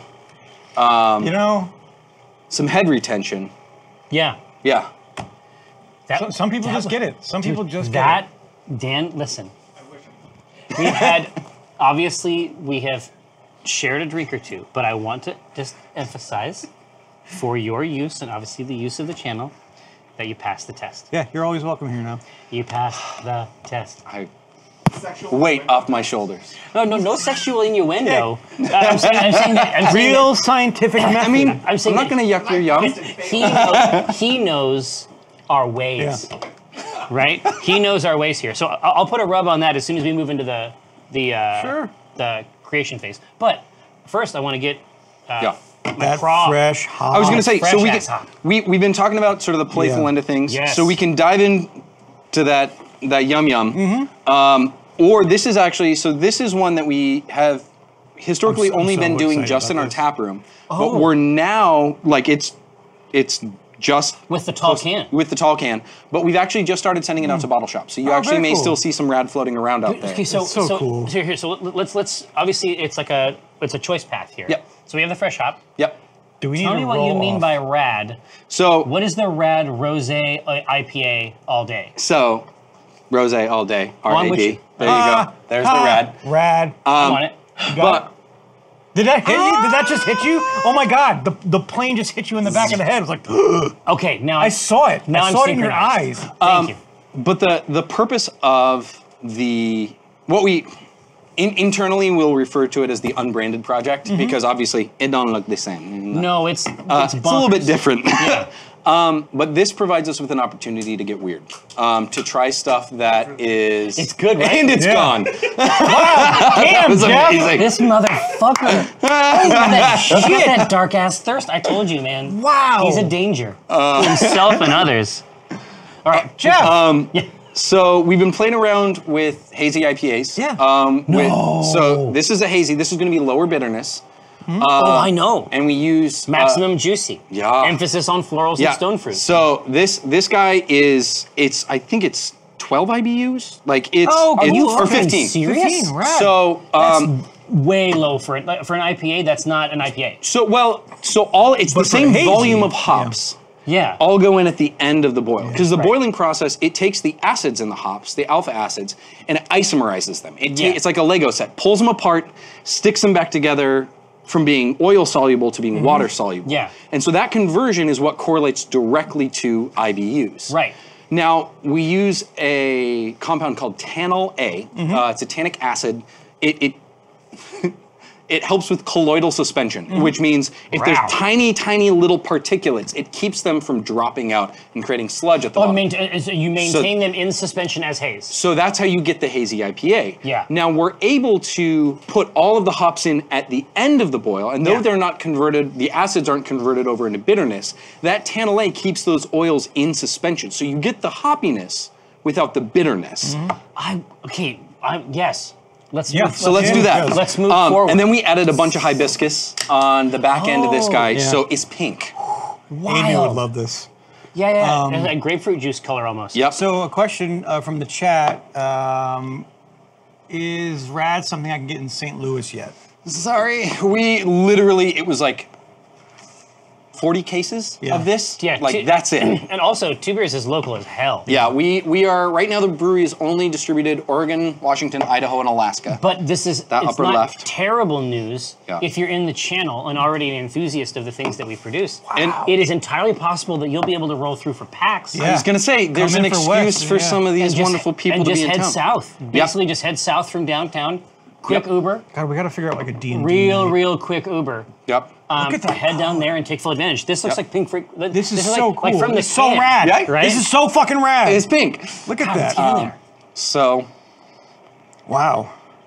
you know, some head retention. Yeah. Yeah. That, so- some people that just was- get it. Some Dude, people just that, Dan, listen. We've had, obviously, we have shared a drink or two, but I want to just emphasize for your use and obviously the use of the channel that you passed the test. get it. Yeah, you're always welcome here now. You passed the test. I Sexual weight off my shoulders. No, no, no sexual innuendo. Uh, I'm saying, I'm saying that. I'm saying Real that- scientific method. I mean, I'm I'm, saying not that- going to yuck your yum. he, know, he knows our ways, right? He knows our ways here. So I'll, I'll put a rub on that as soon as we move into the the uh, Sure. the creation phase. But first, I want to get uh, Yeah. my that craw. fresh hop. I was going to say, so fresh we ass get, hop. we we've been talking about sort of the playful Yeah. end of things, Yes. so we can dive in to that that yum yum. Mm-hmm. Um, or this is actually so this is one that we have historically I'm so- only I'm so been doing excited just in about our this. tap room, Oh. but we're now like it's it's just With the tall can. with the tall can, but we've actually just started sending it out to bottle shops, so you Oh, actually very may cool. still see some rad floating around out there. Okay, so It's so so, cool. so here, so let's let's obviously it's like a it's a choice path here. Yep. So we have the fresh hop. Yep. Do we need Tell to me what you roll mean off? by rad. So What is the rad rosé I P A all day? So, Rose all day. I'm R A with D. you. There you Ah, go. There's the ah, rad. Rad. I'm on it. But Did that hit you? Did that just hit you? Oh my God! The the plane just hit you in the back of the head. It was like Okay, now I saw it. Now I I'm saw it in your synchronized. eyes. Thank you. but the the purpose of the what we in, internally we'll refer to it as the unbranded project Mm-hmm. because obviously it don't look the same. No, it's Uh, it's, it's a little bit bonkers. different. Yeah. um, but this provides us with an opportunity to get weird, um, to try stuff that is It's good, right? and it's Yeah. gone. Damn, was Jeff. amazing. This motherfucker. He's got that, he's got that dark ass thirst. I told you, man. Wow. He's a danger to himself and others. All right, Jeff. Um, Yeah. So we've been playing around with hazy I P As. Yeah. Um, with, No. so this is a hazy. This is going to be lower bitterness, oh, I know. and we use uh, Maximum juicy. yeah. Emphasis on florals yeah. and stone fruit. So this this guy is it's I think it's twelve I B Us. Like it's Oh, are it's you or fucking fifteen. serious? fifteen, right. So um, Way low for it. Like, for an I P A, that's not an I P A. so well so all it's But the for same hazy, volume of yeah. hops. Yeah. All go in at the end of the boil because the Right. boiling process it takes the acids in the hops, the alpha acids, and it isomerizes them. It ta- Yeah. it's like a Lego set, pulls them apart, sticks them back together from being oil soluble to being water soluble. Yeah. And so that conversion is what correlates directly to I B Us. Right. Now we use a compound called Tannyl A. Mm-hmm. Uh, it's a tannic acid. It. it It helps with colloidal suspension, which means if Wow. there's tiny, tiny little particulates, it keeps them from dropping out and creating sludge at the Oh, bottom. maintain, so you maintain them in suspension as haze. So that's how you get the hazy I P A. Yeah. Now we're able to put all of the hops in at the end of the boil, and though Yeah. they're not converted, the acids aren't converted over into bitterness, that Tannyl A keeps those oils in suspension. So you get the hoppiness without the bitterness. I okay. I yes. Let's Yeah. move, So let's Yeah, do that. yeah. Let's move Um, forward. And then we added a bunch of hibiscus on the back end of this guy, yeah. so it's pink. Amy would love this. Yeah, yeah. It's like grapefruit juice color almost. Yep. So a question uh, from the chat: um, is rad something I can get in Saint Louis yet? Sorry, we literally, it was like forty cases Yeah. of this. Yeah, Like, two- that's it. And also, Two Beers is local as hell. Yeah, we, we are, right now the brewery is only distributed Oregon, Washington, Idaho, and Alaska. But this is That it's upper not left. terrible news Yeah. if you're in the channel and already an enthusiast of the things that we produce. And It is entirely possible that you'll be able to roll through for packs. Yeah. I was going to say, there's Come an in for excuse West, for yeah. some of And these just- wonderful people and to just be in head town. south. Basically, just head south from downtown. Quick Yep. Uber, God, we got to figure out like a D and D. real, real quick Uber. Yep. Um, at that head down there and take full advantage. This looks Yep. like Pink Freak. This is like, so like cool. from the It's so can, rad. Yeah, right? This is so fucking rad. It's pink. Look at God, that. it's in there. So, Wow.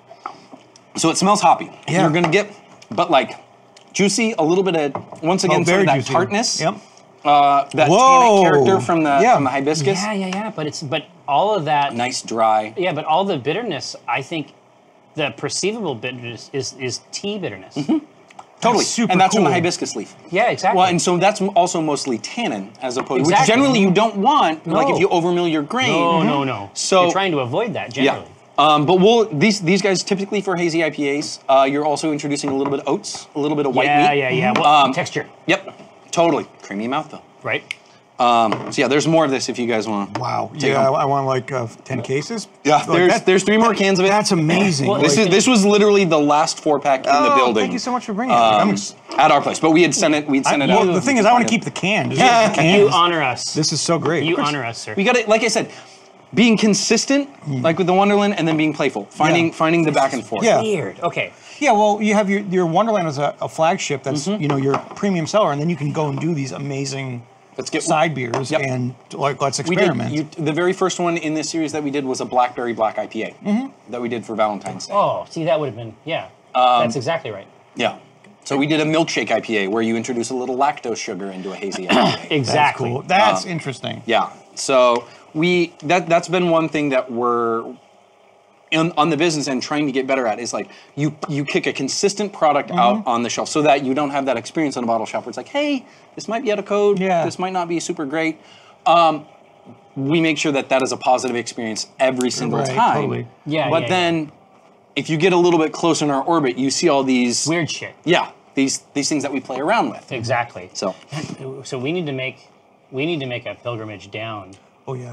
so it smells hoppy. Yeah. You're going to get, but like, juicy, a little bit of, once again, Oh, some very of that juicy. tartness. Yep. Uh, that Whoa. tannic character from the, Yeah. from the hibiscus. Yeah, yeah, yeah. But it's but all of that. Nice, dry. Yeah, but all the bitterness, I think, the perceivable bitterness is is tea bitterness. Totally. super and that's from the cool. hibiscus leaf. Yeah, exactly. Well, and so that's also mostly tannin, as opposed, which Exactly. generally you don't want, like No. if you overmill your grain. no, no, no. So- you're trying to avoid that Yeah. generally. Um, but we'll these these guys typically for hazy I P As, uh, you're also introducing a little bit of oats, a little bit of white Yeah, meat. yeah, yeah. Well, Um, texture, Yep. Totally. Creamy mouth though. right? Um, so yeah, there's more of this if you guys want. Wow. Take Yeah, them. I, I want like uh, ten cases. Yeah, Like, there's that- there's three more cans of it. That's amazing. Well, this like- is this was literally the last four pack in the Oh, building. Thank you so much for bringing it. I'm Um, ex- at our place, but we had sent it. We'd I, sent it well, out. the thing is, I want to keep the can. Just Yeah. the You cans. honor us. This is so great. you honor us, sir. We got it. Like I said, being consistent, like with the Wonderland, and then being playful, finding Yeah. finding the back and forth. Yeah. Weird. Okay. Yeah, well, you have your your Wonderland as a, a flagship. That's Mm-hmm. you know your premium seller, and then you can go and do these amazing Let's get side beers Yep. and like let's We experiment. did. You, the very first one in this series that we did was a blackberry black I P A that we did for Valentine's Day. Oh, see, that would have been yeah. Um, That's exactly right. Yeah. So we did a milkshake I P A where you introduce a little lactose sugar into a hazy I P A. That's Exactly. cool. That's Um, interesting. Yeah. So we that that's been one thing that we're in, on the business end trying to get better at is like you you kick a consistent product out on the shelf so that you don't have that experience in a bottle shop where it's like, hey, this might be out of code. Yeah. This might not be super great. Um, we make sure that that is a positive experience every single Right, time. totally. Yeah, But yeah, then, if you get a little bit closer in our orbit, you see all these Weird shit. yeah these these things that we play around with. Exactly. So So we need to make we need to make a pilgrimage down Oh yeah.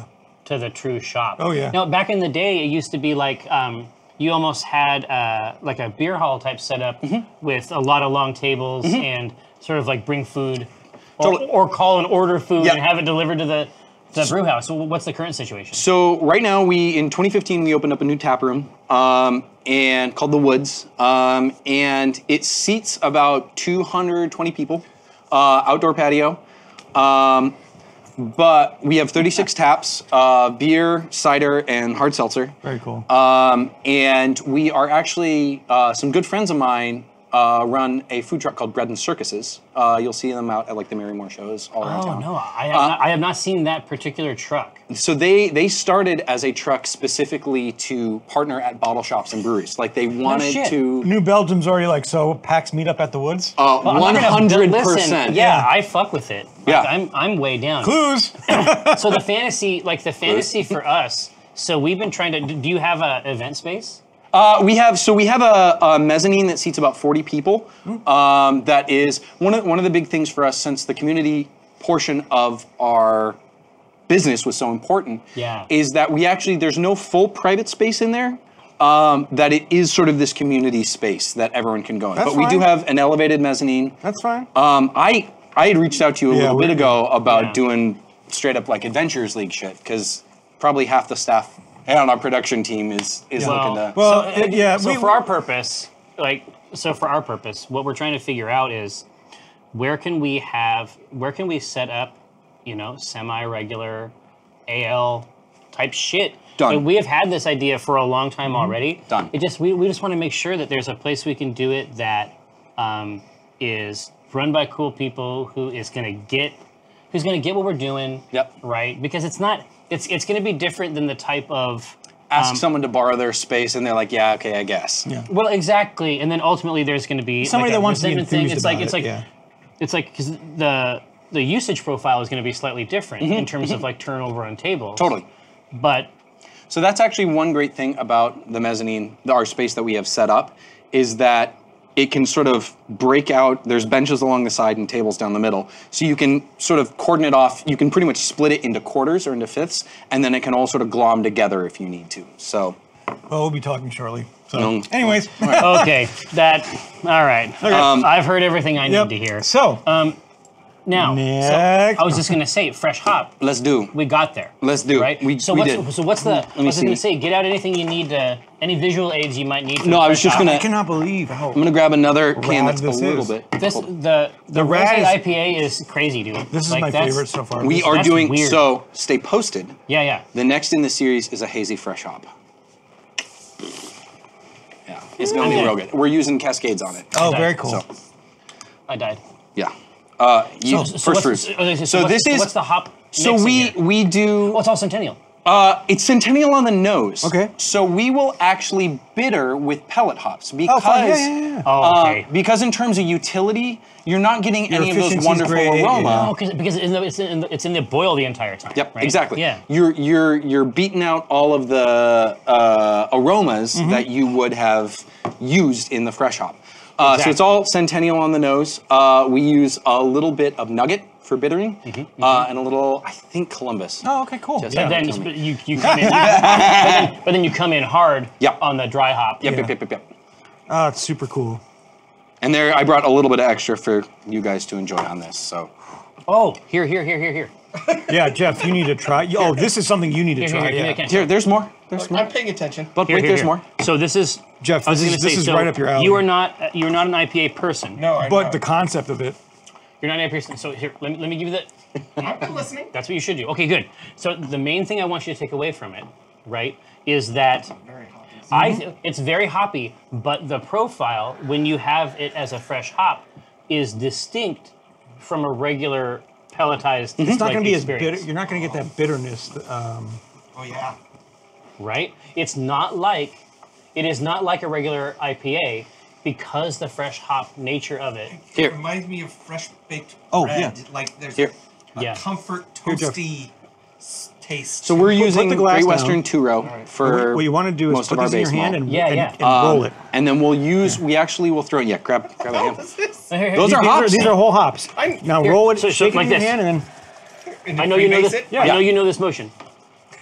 to the true shop. Oh, yeah. Now, back in the day, it used to be like um, you almost had uh, like a beer hall type setup Mm-hmm. with a lot of long tables and sort of like bring food or, Totally. or call and order food Yeah. and have it delivered to the the brew house. So what's the current situation? So right now, we in twenty fifteen we opened up a new tap room um, and called the Woods, um, and it seats about two hundred twenty people, uh, outdoor patio. Um, but we have thirty-six taps, uh, beer, cider, and hard seltzer. Very cool. Um, and we are actually, uh, some good friends of mine uh, run a food truck called Bread and Circuses. Uh, you'll see them out at like the Marymore shows all around Oh town. no, I have, Uh, not, I have not seen that particular truck. So they they started as a truck specifically to partner at bottle shops and breweries. Like they wanted shit. to. New Belgium's already like, so PAX meet up at the Woods? Uh, Well, I'm One not gonna- hundred listen, percent. Yeah, I fuck with it. Like, Yeah. I'm I'm way down. Clues! So the fantasy, like the fantasy for us. So we've been trying to. Do you have a event space? Uh, we have so we have a, a mezzanine that seats about forty people. Um, that is one of one of the big things for us since the community portion of our business was so important. Yeah. Is that we actually there's no full private space in there. Um, that it is sort of this community space that everyone can go in. That's but we do fine. have an elevated mezzanine. That's fine. Um, I I had reached out to you a Yeah, little bit we- ago about Yeah. doing straight up like Adventures League shit because probably half the staff on our production team is is looking to. Well, so, uh, yeah, So we- for our purpose, like, so for our purpose, what we're trying to figure out is where can we have, where can we set up, you know, semi-regular A L type shit. Done. And we have had this idea for a long time already. Done. It just we, we just want to make sure that there's a place we can do it that um, is run by cool people who is going to get who's going to get what we're doing. Yep. Right. Because it's not it's it's going to be different than the type of Ask um, someone to borrow their space, and they're like, "Yeah, okay, I guess." Yeah. well, exactly, and then ultimately there's going to be Somebody like a that wants to be resentment thing. enthused It's like about it's it, like yeah. it's like because the the usage profile is going to be slightly different in terms of like turnover on tables. Mm-hmm. Totally. But So that's actually one great thing about the mezzanine, the, our space that we have set up, is that it can sort of break out. There's benches along the side and tables down the middle, so you can sort of cordon it off. You can pretty much split it into quarters or into fifths, and then it can all sort of glom together if you need to. So. Well, we'll be talking shortly. So, Mm. anyways. okay, that all right. Um, I've heard everything I Yep. need to hear. So, Now, Next. so I was just gonna say, fresh hop. Let's do. We got there. Let's do. Right. We- so we what's did. so what's the? I me was just gonna see. say, get out anything you need to, any visual aids you might need. For No, the I was fresh just hop. gonna. I cannot believe how. I'm gonna grab another can Rad that's a this little is. bit. This the the, The Rosé Raz- I P A is crazy, dude. This is Like, my that's- favorite so far. We This- are That's doing weird. so. Stay posted. Yeah, yeah. The next in the series is a hazy fresh hop. Yeah, it's gonna be Okay. real good. We're using Cascades on it. Oh, very cool. So I died. yeah, uh, you, So, so first what's, fruits. So, okay, so So what's, this so is what's the hop? so mix in we here? we do. Oh, it's all Centennial. Uh, it's Centennial on the nose. Okay. So we will actually bitter with pellet hops because Oh, fine. Yeah, yeah, yeah. Oh, uh, okay. because in terms of utility, you're not getting Your any of those efficiency's wonderful great, aroma. yeah. Oh, because because it's in the, it's in the, it's in the boil the entire time. Yep, right? exactly. Yeah. You're you're you're beating out all of the uh, aromas Mm-hmm. that you would have used in the fresh hop. Uh, So it's Exactly. all Centennial on the nose. Uh, we use a little bit of Nugget for bittering, Mm-hmm, uh, and a little, I think, Columbus. Oh, okay, cool. Just- Yeah. But then Tell me. you you come in, but, then, but then you come in hard Yep. on the dry hop. Yep, Yeah. yep, yep, yep, yep. Oh, it's super cool. And there, I brought a little bit of extra for you guys to enjoy on this. So Oh, here, here, here, here, here. Yeah, Jeff, you need to try. Oh, this is something you need to Here, here, try. here, give me a Yeah. can. here, there's more. There's more. I'm paying attention. But Here, wait, here, there's here. more. So this is Jeff, I was this gonna is- this say, is so right up your alley. You are not uh, you're not an I P A person. No, I'm But not. the concept of it. You're not an I P A person. So here, let me let me give you the. I'm listening. That's what you should do. Okay, good. So the main thing I want you to take away from it, right, is that Very hot. I th- it's very hoppy, but the profile when you have it as a fresh hop is distinct from a regular pelletized. It's not like, going to be as experience, bitter. You're not going to get that bitterness. Um, Oh yeah. right? It's not like it is not like a regular I P A because the fresh hop nature of it. It Here. reminds me of fresh baked Oh, bread. yeah. Like there's Here. a Yeah. comfort Here, Jeff. toasty s- taste. So we're Put- put using the glass Great down. Western two row for what you want to do is most put of our this in your base hand malt. and, Yeah, and, yeah. and roll Um, it. And then we'll use. We actually will throw. Yeah, grab grab a hand. What's this? Here, here, Those here. are These hops. these are whole hops. I'm- Now Here, roll it, so- so shake it like in your this. hand, and then And I it know you know remix this. it? I Yeah. know you know this motion.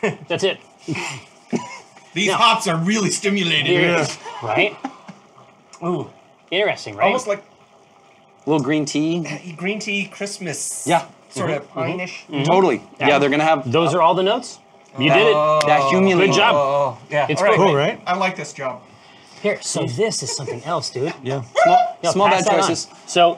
That's it. These No. hops are really stimulating. Here it Yeah. is. Right? Ooh, interesting, right? Almost like A little green tea. uh, green tea Christmas. Yeah. Sort of pine-ish. Totally. Yeah, they're gonna have Those are all the notes. You that, did it. that humulate. Good job. Oh, yeah. It's all right. cool, Cool, right? I like this job. Here, so this is something else, dude. Yeah. Small, No, small pass bad that on. choices. So,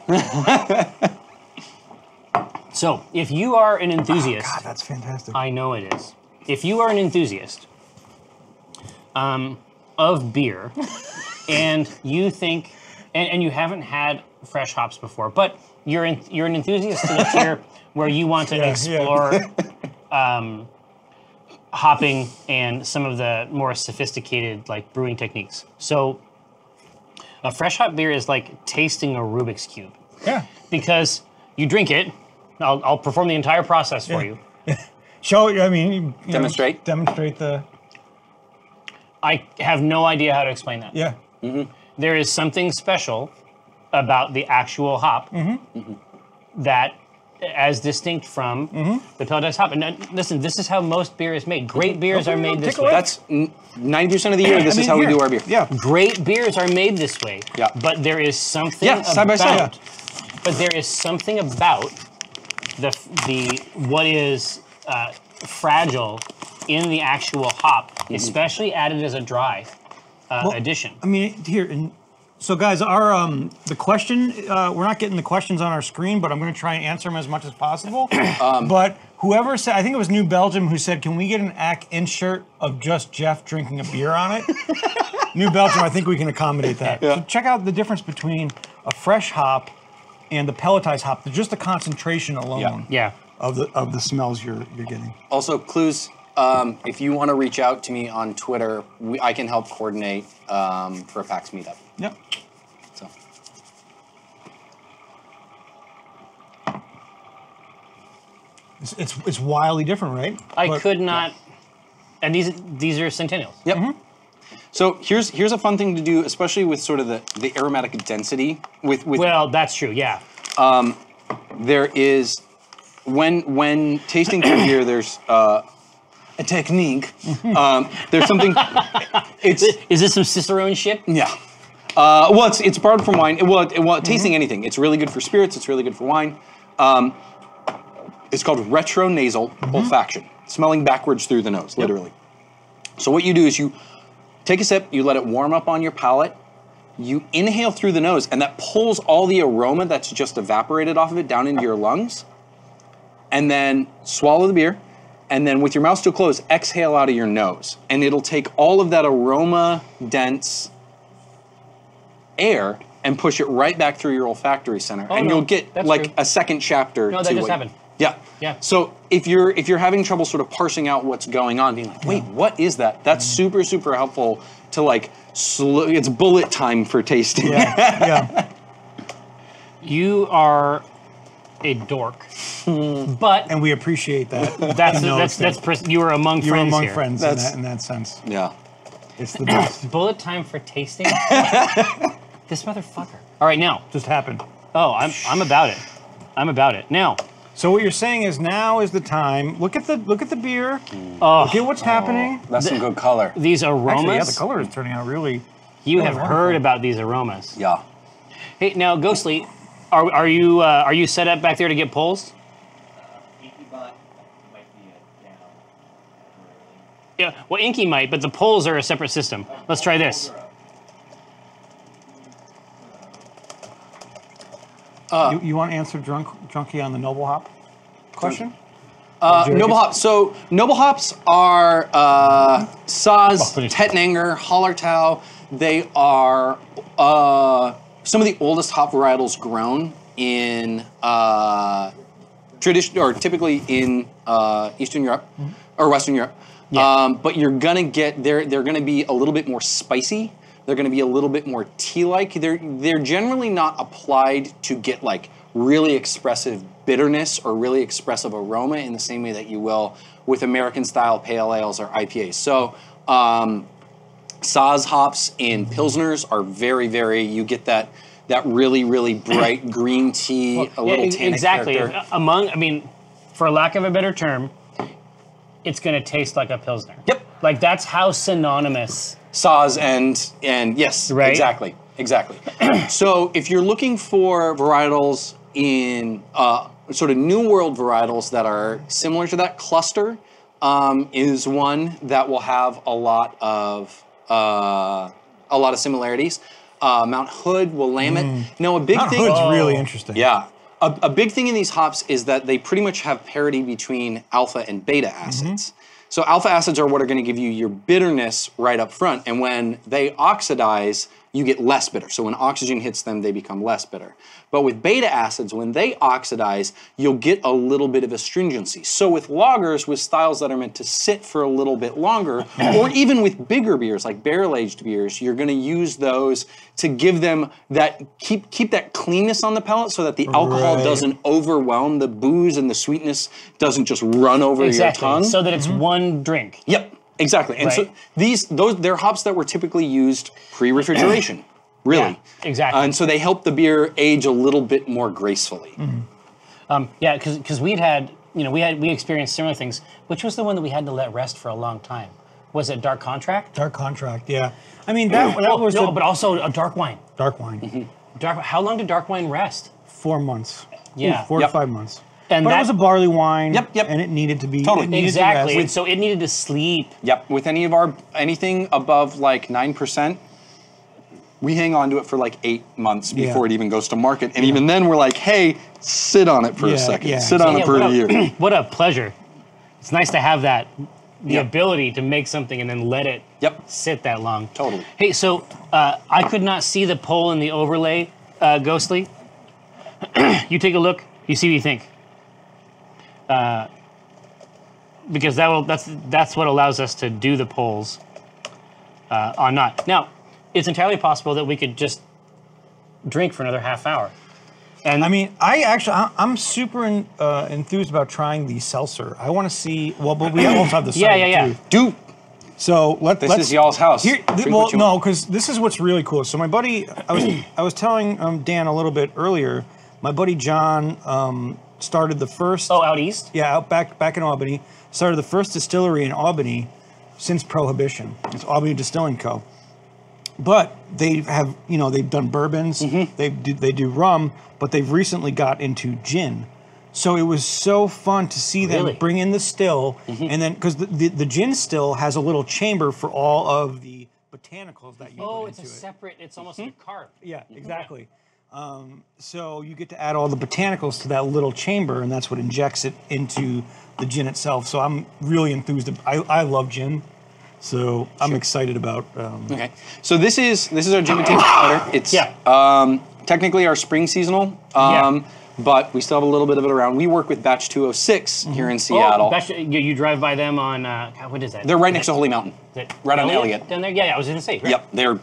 so if you are an enthusiast, God, that's fantastic. I know it is. If you are an enthusiast um, of beer, and you think, and, and you haven't had fresh hops before, but you're in, you're an enthusiast to the tier where you want to Yeah, yeah. explore um, hopping and some of the more sophisticated like brewing techniques. So, a fresh hop beer is like tasting a Rubik's cube Yeah. because you drink it. I'll, I'll perform the entire process for Yeah. you. Show. I mean, you know, Demonstrate. demonstrate the. I have no idea how to explain that. Yeah. There is something special about the actual hop that, as distinct from the pelletized hop. And uh, listen, this is how most beer is made. Great beers are made this Take a way. look. That's ninety percent of the year. This I is mean, how here. we do our beer. Yeah. Great beers are made this way. Yeah. But there is something Yeah, side by about, side. but there is something about the the what is uh, fragile in the actual hop, especially added as a dry uh, Well, addition. I mean, here, and so guys, our um, the question, uh, we're not getting the questions on our screen, but I'm going to try and answer them as much as possible. But whoever said, I think it was New Belgium who said, "Can we get an A C insert of just Jeff drinking a beer on it?" New Belgium, I think we can accommodate that. So check out the difference between a fresh hop and the pelletized hop. Just the concentration alone Yeah. of the of the smells you're you're getting. Also, clues. Um, if you want to reach out to me on Twitter, we, I can help coordinate um, for a PAX meetup. Yep. So It's it's, it's wildly different, right? I But- could not. And these these are centennials. Yep. So here's here's a fun thing to do, especially with sort of the, the aromatic density. With with Well, that's true. Yeah. there is when when tasting through beer, there's uh, a technique. Um, there's something. It's Is this some Cicerone shit? yeah. Uh, well, it's it's borrowed from wine. Well, it, well, tasting anything. It's really good for spirits. It's really good for wine. Um, it's called retronasal olfaction, smelling backwards through the nose, literally. So what you do is you take a sip, you let it warm up on your palate, you inhale through the nose, and that pulls all the aroma that's just evaporated off of it down into your lungs, and then swallow the beer, and then with your mouth still closed, exhale out of your nose, and it'll take all of that aroma-dense air and push it right back through your olfactory center, Oh, and no, you'll get that's like true. a second chapter. No, that to just what- happened. Yeah. Yeah. So if you're if you're having trouble sort of parsing out what's going on, being like, wait, what is that? That's super super helpful to like slow. It's bullet time for tasting. Yeah. Yeah. You are a dork, but And we appreciate that. that's You know, that's it's- that's pres- you are among You're friends among here. friends in That's- that, in that sense. Yeah. It's the best. Bullet time for tasting. This motherfucker. All right, now. Just happened. Oh, I'm I'm about it. I'm about it now. So what you're saying is now is the time. Look at the look at the beer. Oh, Look at what's happening. That's some good color. these aromas. Actually, yeah, the color is turning out really. You really have wonderful. heard about these aromas. Yeah. Hey, now Ghostly, are are you uh, are you set up back there to get polls? Yeah, well, Inky might, but the polls are a separate system. Let's try this. you, you want to answer drunk drunky on the noble hop question? Uh, Jerry noble gets- hops. So noble hops are uh, Saz, Oh, please. Tettnanger, Hallertau. They are uh, some of the oldest hop varietals grown in uh, tradition or typically in uh, Eastern Europe or Western Europe. Um, but you're gonna get they're they're gonna be a little bit more spicy. They're gonna be a little bit more tea-like. They're they're generally not applied to get like really expressive bitterness or really expressive aroma in the same way that you will with American style pale ales or I P As. So um, Saz hops in Pilsners are very, very, you get that that really, really bright green tea, a Yeah, little ex- tannic exactly. character. Among, I mean, for lack of a better term, it's going to taste like a Pilsner. Yep. Like that's how synonymous. Saws and and yes, Right. exactly, exactly. So if you're looking for varietals in uh, sort of new world varietals that are similar to that, Cluster um, is one that will have a lot of uh, a lot of similarities. Uh, Mount Hood, Willamette. Now a big Mount thing. Hood's really interesting. Yeah. A, a big thing in these hops is that they pretty much have parity between alpha and beta acids. Mm-hmm. So alpha acids are what are going to give you your bitterness right up front, and when they oxidize, you get less bitter. So when oxygen hits them, they become less bitter. But with beta acids, when they oxidize, you'll get a little bit of astringency. So with lagers, with styles that are meant to sit for a little bit longer, or even with bigger beers like barrel-aged beers, you're going to use those to give them that keep keep that cleanness on the palate, so that the alcohol Right. doesn't overwhelm the booze and the sweetness doesn't just run over Exactly. your tongue. So that it's one drink. Yep, exactly. And so Right. these those they're hops that were typically used pre-refrigeration, really. Yeah, exactly. And so they help the beer age a little bit more gracefully. Um, yeah, because we'd had, you know, we had we experienced similar things. Which was the one that we had to let rest for a long time? Was it Dark Contract? Dark Contract, yeah. I mean, that, that was no, the but also a dark wine. dark wine. Dark. How long did dark wine rest? Four months. Yeah. Ooh, four Yep. to five months. And but that- it was a barley wine. Yep, yep. And it needed to be Totally. it needed to Exactly. rest. And so it needed to sleep. Yep. With any of our anything above like nine percent, we hang on to it for like eight months Yeah. before it even goes to market. And even then we're like, hey, sit on it for Yeah, a second. yeah, sit on Yeah, it for what a year. What a pleasure. It's nice to have that, the Yep. ability to make something and then let it Yep. sit that long. Totally. Hey, so uh, I could not see the poll in the overlay, uh, Ghostly. You take a look. You see what you think. Uh, because that will that's that's what allows us to do the polls uh, on not. Now, it's entirely possible that we could just drink for another half hour. And I mean, I actually, I- I'm super in, uh, enthused about trying the seltzer. I want to see. Well, but we also have the Yeah, cider, yeah, yeah. too. Do So let, This let's. is y'all's house. Here, Drink th- what well, you no, want. because this is what's really cool. So my buddy, I was, I was telling um, Dan a little bit earlier. My buddy John um, started the first. oh, out east. Yeah, out back back in Albany. Started the first distillery in Albany since Prohibition. It's Albany Distilling Co. But they have, you know, they've done bourbons, Mm-hmm. they do they do rum, but they've recently got into gin. So it was so fun to see them Really? bring in the still, Mm-hmm. and then because the, the the gin still has a little chamber for all of the botanicals that you Oh, put it's a into it. separate. It's almost like a carp. Yeah, exactly. Um, so you get to add all the botanicals to that little chamber, and that's what injects it into the gin itself. So I'm really enthused. I, I love gin, so I'm excited about. Um, Okay, so this is this is our gin potato cider. It's Yeah. um, technically our spring seasonal, um, but we still have a little bit of it around. We work with Batch two oh six here in Seattle. Oh, that's- you, you drive by them on. Uh, God, what is that? They're right next to Holy Mountain, Is it right on Elliott. down there. Yeah, yeah. I was gonna say. Right? Yep, they're.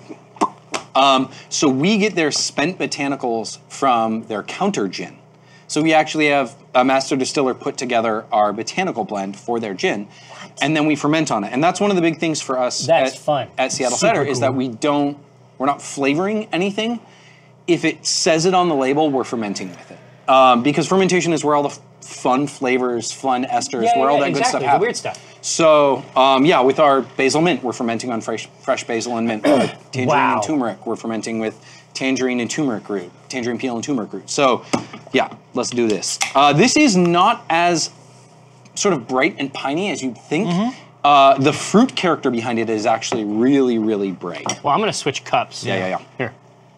Um, so we get their spent botanicals from their counter gin. So we actually have a master distiller put together our botanical blend for their gin, and then we ferment on it. And that's one of the big things for us That's at, fun. at Seattle Super Cider is cool. that we don't, we're not flavoring anything. If it says it on the label, we're fermenting with it. Um, because fermentation is where all the f- fun flavors, fun esters, Yeah, yeah, where all yeah, that exactly. good stuff The happens. weird stuff. So, um, yeah, with our basil mint, we're fermenting on fresh, fresh basil and mint. With tangerine Wow. and turmeric, we're fermenting with tangerine and turmeric root, tangerine peel and turmeric root. So, yeah, let's do this. Uh, this is not as sort of bright and piney as you'd think. Mm-hmm. Uh, the fruit character behind it is actually really, really bright. Well, I'm gonna switch cups. Yeah, yeah, yeah. Here.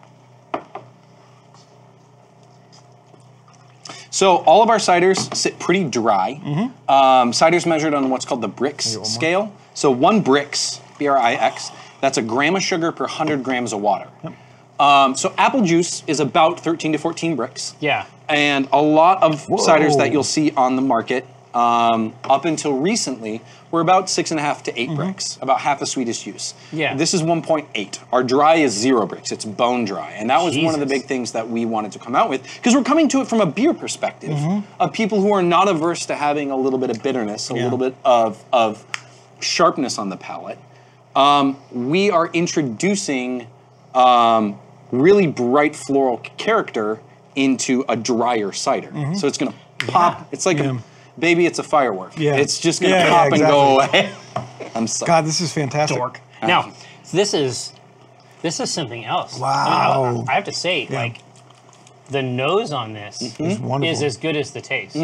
So all of our ciders sit pretty dry. Mm-hmm. Um, ciders measured on what's called the Brix scale. So one Brix, B R I X, that's a gram of sugar per one hundred grams of water. Um, so apple juice is about thirteen to fourteen Brix. Yeah. And a lot of ciders Whoa. that you'll see on the market um, up until recently were about six and a half to eight Brix, about half the sweetest use. Yeah. This is one point eight. Our dry is zero Brix. It's bone dry. And that was one of the Jesus. big things that we wanted to come out with because we're coming to it from a beer perspective of people who are not averse to having a little bit of bitterness, a Yeah. little bit of, of sharpness on the palate. Um, we are introducing um, really bright floral character into a drier cider. So it's going to pop. It's like Yeah. a, baby, it's a firework. Yeah. It's just gonna Yeah, pop yeah, and go away. I'm sorry. God, this is fantastic. Dork. Now, this is this is something else. Wow. I, mean, I, I have to say, Yeah. like, the nose on this It's wonderful. is as good as the taste.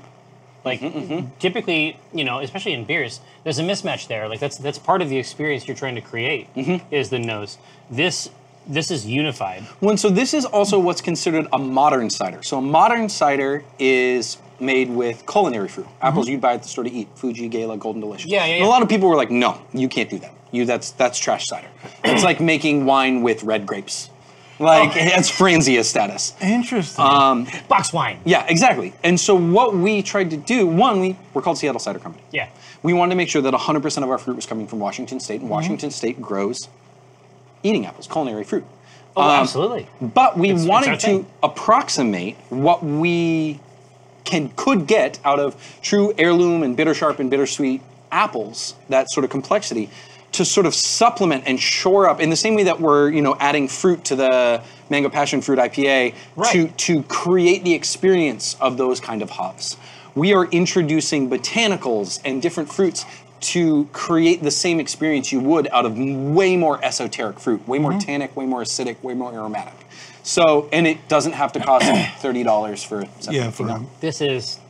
Like, typically, you know, especially in beers, there's a mismatch there. Like, that's that's part of the experience you're trying to create is the nose. This this is unified. Well, and so this is also what's considered a modern cider. So a modern cider is made with culinary fruit. Apples you'd buy at the store to eat. Fuji, Gala, Golden Delicious. Yeah, yeah, And a yeah. lot of people were like, no, you can't do that. You that's that's trash cider. It's like making wine with red grapes. Like, it's Franzia status. Interesting. Um, Box wine. Yeah, exactly. And so what we tried to do, one, we, we're called Seattle Cider Company. Yeah. We wanted to make sure that one hundred percent of our fruit was coming from Washington State, and Washington State grows eating apples, culinary fruit. Oh, Um, absolutely. But we It's- it's wanted our to thing. approximate what we can could get out of true heirloom and bitter sharp and bittersweet apples, that sort of complexity, to sort of supplement and shore up in the same way that we're, you know, adding fruit to the mango passion fruit I P A to Right. to create the experience of those kind of hops. We are introducing botanicals and different fruits to create the same experience you would out of way more esoteric fruit, way more tannic, way more acidic, way more aromatic. So, and it doesn't have to cost thirty dollars for yeah, for something. This is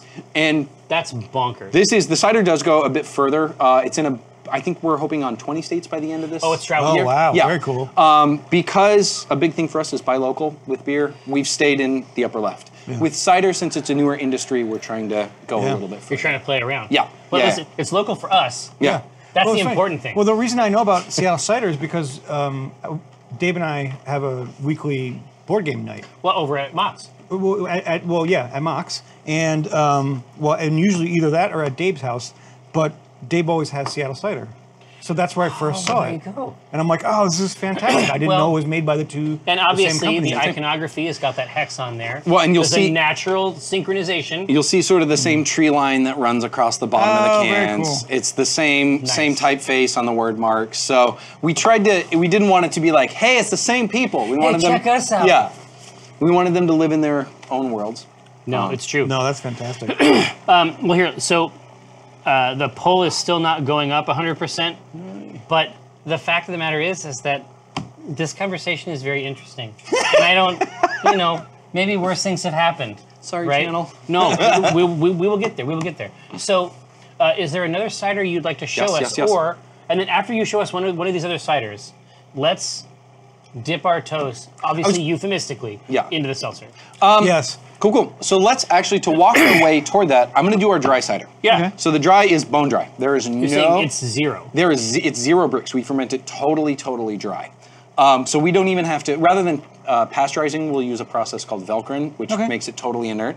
And that's bonkers. this is, the cider does go a bit further. Uh, it's in a, I think we're hoping on twenty states by the end of this. Oh, it's traveled Oh, here. wow. Yeah. Very cool. Um, because a big thing for us is buy local with beer, we've stayed in the upper left. With cider, since it's a newer industry, we're trying to go Yeah. a little bit You're further. trying to play around. Yeah, But yeah. listen, it's local for us. Yeah. That's Well, the it's funny. important thing. Well, the reason I know about Seattle Cider is because um, Dave and I have a weekly board game night. Well, over at Mott's. Well, at, at, well yeah, at Mox, and um, well, and usually either that or at Dave's house. But Dave always has Seattle Cider, so that's where I first saw there it. you go. And I'm like, oh, this is fantastic! I didn't Well, know it was made by the two. And the same obviously, company. the iconography has got that hex on there. Well, and you'll There's see- a natural synchronization. You'll see sort of the same tree line that runs across the bottom Oh, of the very cans. cool. It's the same Nice. same typeface on the word mark. So we tried to. We didn't want it to be like, hey, it's the same people. We wanted them. check us out. Yeah, we wanted them to live in their own worlds. No, Um, it's true. No, that's fantastic. Well, here, so uh, the poll is still not going up one hundred percent, but the fact of the matter is, is that this conversation is very interesting, and I don't, you know, maybe worse things have happened. Sorry, right? channel. No, we, we, we will get there. We will get there. So, uh, is there another cider you'd like to show Yes, us, yes, yes. or and then after you show us one of one of these other ciders, let's dip our toes, obviously euphemistically, Yeah. into the seltzer. yes. Cool, cool. So let's actually, to walk our way toward that, I'm going to do our dry cider. Yeah. Okay. So the dry is bone dry. There is You're no. saying it's zero. There is z- it's zero bricks. We ferment it totally, totally dry. Um, so we don't even have to. Rather than uh, pasteurizing, we'll use a process called Velcorin, which Okay. makes it totally inert.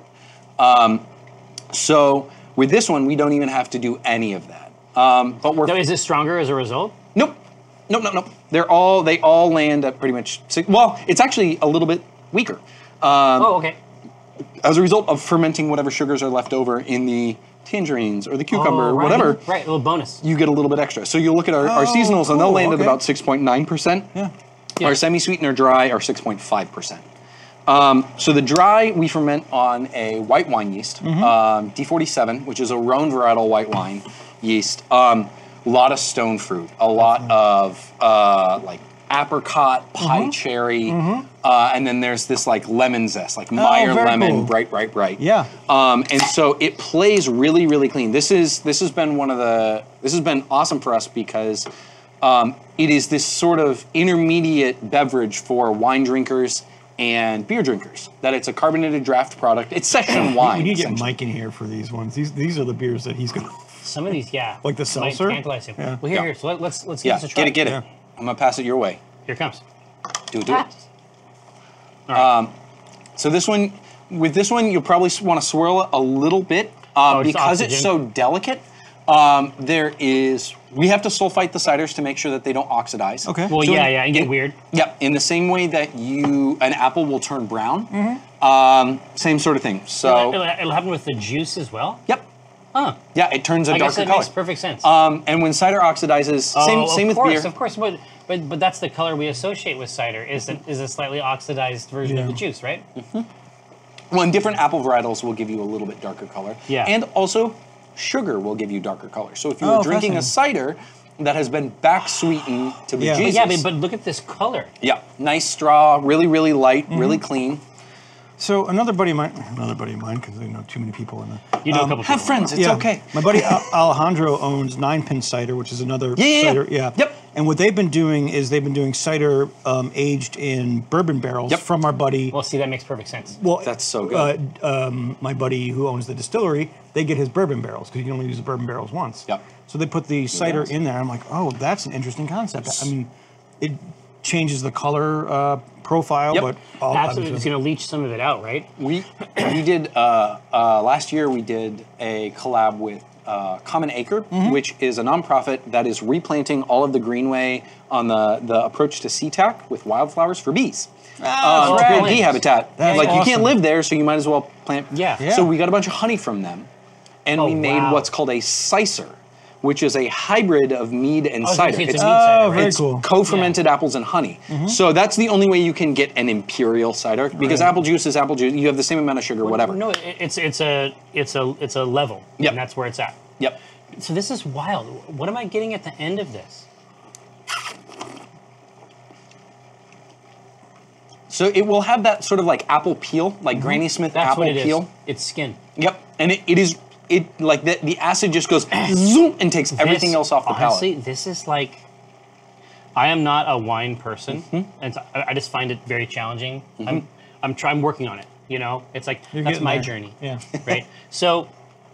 Um, so with this one, we don't even have to do any of that. Um, but we're Now, is it stronger as a result? nope, nope, nope, nope. They're all they all land at pretty much. Six, well, it's actually a little bit weaker. Um, Oh, okay. as a result of fermenting whatever sugars are left over in the tangerines or the cucumber Oh, or right. whatever, Right, a little bonus. you get a little bit extra. So you'll look at our, our Oh, seasonals and they'll cool, land at okay. about six point nine percent. Yeah. Yeah. Our semi-sweet and our dry are six point five percent. Um, so the dry we ferment on a white wine yeast, Mm-hmm. um, D forty-seven, which is a Rhone varietal white wine yeast. Um, a lot of stone fruit, a lot of uh, like apricot, pie Mm-hmm. cherry, uh, and then there's this like lemon zest, like Meyer Oh, very lemon, cool. bright, bright, bright. Yeah. Um, and so it plays really, really clean. This is this has been one of the this has been awesome for us because um, it is this sort of intermediate beverage for wine drinkers and beer drinkers. That it's a carbonated draft product. It's session wine. We need to get essentially. Mike in here for these ones. These these are the beers that he's gonna. Some of these, yeah. Like the might seltzer? tantalize him. Yeah. Well, here, Yeah. here. So let, let's let's give Yeah, this a try. get it, get it. Yeah. I'm gonna pass it your way. Here it comes. Do it, do it. All right. Um, so this one, with this one, you'll probably want to swirl it a little bit uh, Oh, it's because it's so oxygen. delicate. Um, there is, we have to sulfite the ciders to make sure that they don't oxidize. Okay. well, so yeah, in- yeah, and get in- weird. Yep, in the same way that you, an apple will turn brown, Mm-hmm. um, same sort of thing. So, It'll, it'll happen with the juice as well. yep, Huh. yeah, it turns a I guess darker that color. makes perfect sense. Um, and when cider oxidizes, oh, same, of same with course, beer. of course, but but but that's the color we associate with cider. Is that is a slightly oxidized version of Yeah. the juice, right? Well, and different apple varietals will give you a little bit darker color. Yeah. And also, sugar will give you darker color. So if you Oh, were drinking a cider that has been back sweetened to Yeah. bejesus. Yeah, but, but look at this color. yeah, nice straw, really, really light, Mm-hmm. really clean. So another buddy of mine, another buddy of mine, because I know too many people in the. You know a couple Have people. friends, it's yeah, okay. My buddy Al- Alejandro owns Nine Pin Cider, which is another Yeah, yeah, yeah. cider. Yeah. Yep. And what they've been doing is they've been doing cider um, aged in bourbon barrels Yep. from our buddy. Well, see, that makes perfect sense. Well, That's so good. Uh, um, my buddy who owns the distillery, they get his bourbon barrels because you can only use the bourbon barrels once. Yep. So they put the cider Yes. in there. I'm like, oh, that's an interesting concept. I mean, it changes the color uh, profile, Yep. but all That's obviously- it's going to leach some of it out, right? We we did uh, uh, last year. We did a collab with uh, Common Acre, Mm-hmm. which is a nonprofit that is replanting all of the greenway on the the approach to SeaTac with wildflowers for bees. Ah, um, that's to create right. bee habitat. That's like you awesome. can't live there, so you might as well plant. Yeah. Yeah. So we got a bunch of honey from them, and Oh, we made wow. what's called a sicer, which is a hybrid of mead and I was gonna cider. say it's It's a mead cider, Oh, right? very it's cool. co-fermented apples and honey. So that's the only way you can get an imperial cider because Right. apple juice is apple juice. You have the same amount of sugar, whatever. No, it- it's it's a it's a it's a level. Yep. And that's where it's at. Yep. So this is wild. What am I getting at the end of this? So it will have that sort of like apple peel, like Granny Smith That's apple what it is. peel. It's skin. Yep. And it, it is it like the, the acid just goes zoom and takes everything This- else off the honestly, palate. this is like. I am not a wine person, Mm-hmm. and so I, I just find it very challenging. I'm I'm trying. I'm working on it. You know, it's like You're that's getting my there. journey. Yeah. Right. So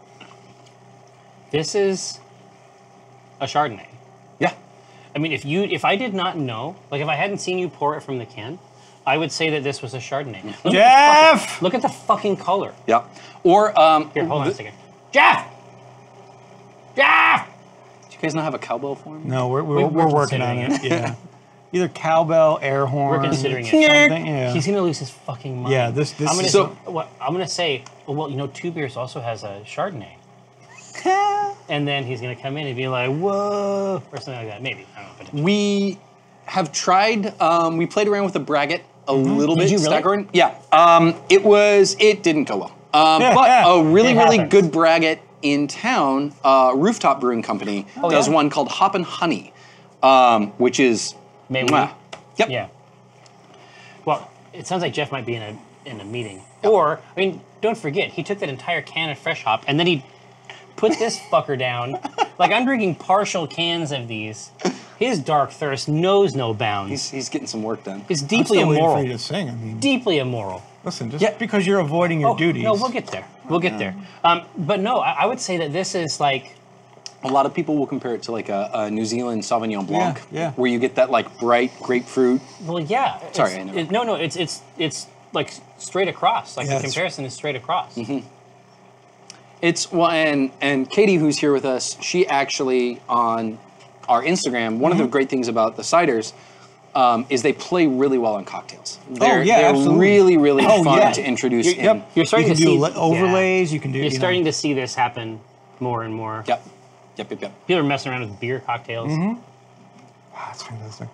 this is a Chardonnay. Yeah. I mean, if you if I did not know, like if I hadn't seen you pour it from the can, I would say that this was a Chardonnay. Look, at the Jeff! fucking- look at the fucking color. Yeah. Or um Here, hold on a second. Jeff! Jeff! do you guys not have a cowbell for him? No, we're, we're, We- we're, we're working on considering it. Yeah. Either cowbell, air horn. We're considering it. something, yeah. He's gonna lose his fucking mind. Yeah, this- this I'm gonna is- So- what I'm gonna say. Well, well, you know, Two Beers also has a Chardonnay, and then he's gonna come in and be like, "Whoa," or something like that. Maybe I don't know. Potentially. We have tried. Um, we played around with the braggot a little Did bit. you really? staggering. Yeah. Um, it was. It didn't go well. Um, but a really, It really happens. good braggot in town, uh, Rooftop Brewing Company, does yeah? one called Hop and Honey, um, which is. May we? mwah. Yep. Yeah. Well, it sounds like Jeff might be in a in a meeting. Or, I mean, don't forget, he took that entire can of fresh hop and then he put this fucker down. Like I'm drinking partial cans of these. His dark thirst knows no bounds. He's, he's getting some work done. It's I'm deeply still waiting for immoral. you to sing. I mean, Deeply immoral. listen, just Yeah. because you're avoiding your Oh, duties. no, we'll get there. We'll get there. Um, but no, I, I would say that this is like A lot of people will compare it to like a, a New Zealand Sauvignon Blanc, yeah. where you get that like bright grapefruit. well, yeah. it's- Sorry, I know. it- no, no, it's it's it's like straight across. Like Yeah, the it's- comparison is straight across. It's well, and and Katie, who's here with us, she actually on our Instagram. One of the great things about the ciders um, is they play really well on cocktails. They're, yeah, they're absolutely. really really Oh, fun yeah. to introduce. You're- in. yep. You're starting you can to do see le- overlays. yeah. You can do. You're you know. starting to see this happen more and more. Yep. Yep. Yep. Yep. People are messing around with beer cocktails. Ah, that's fantastic.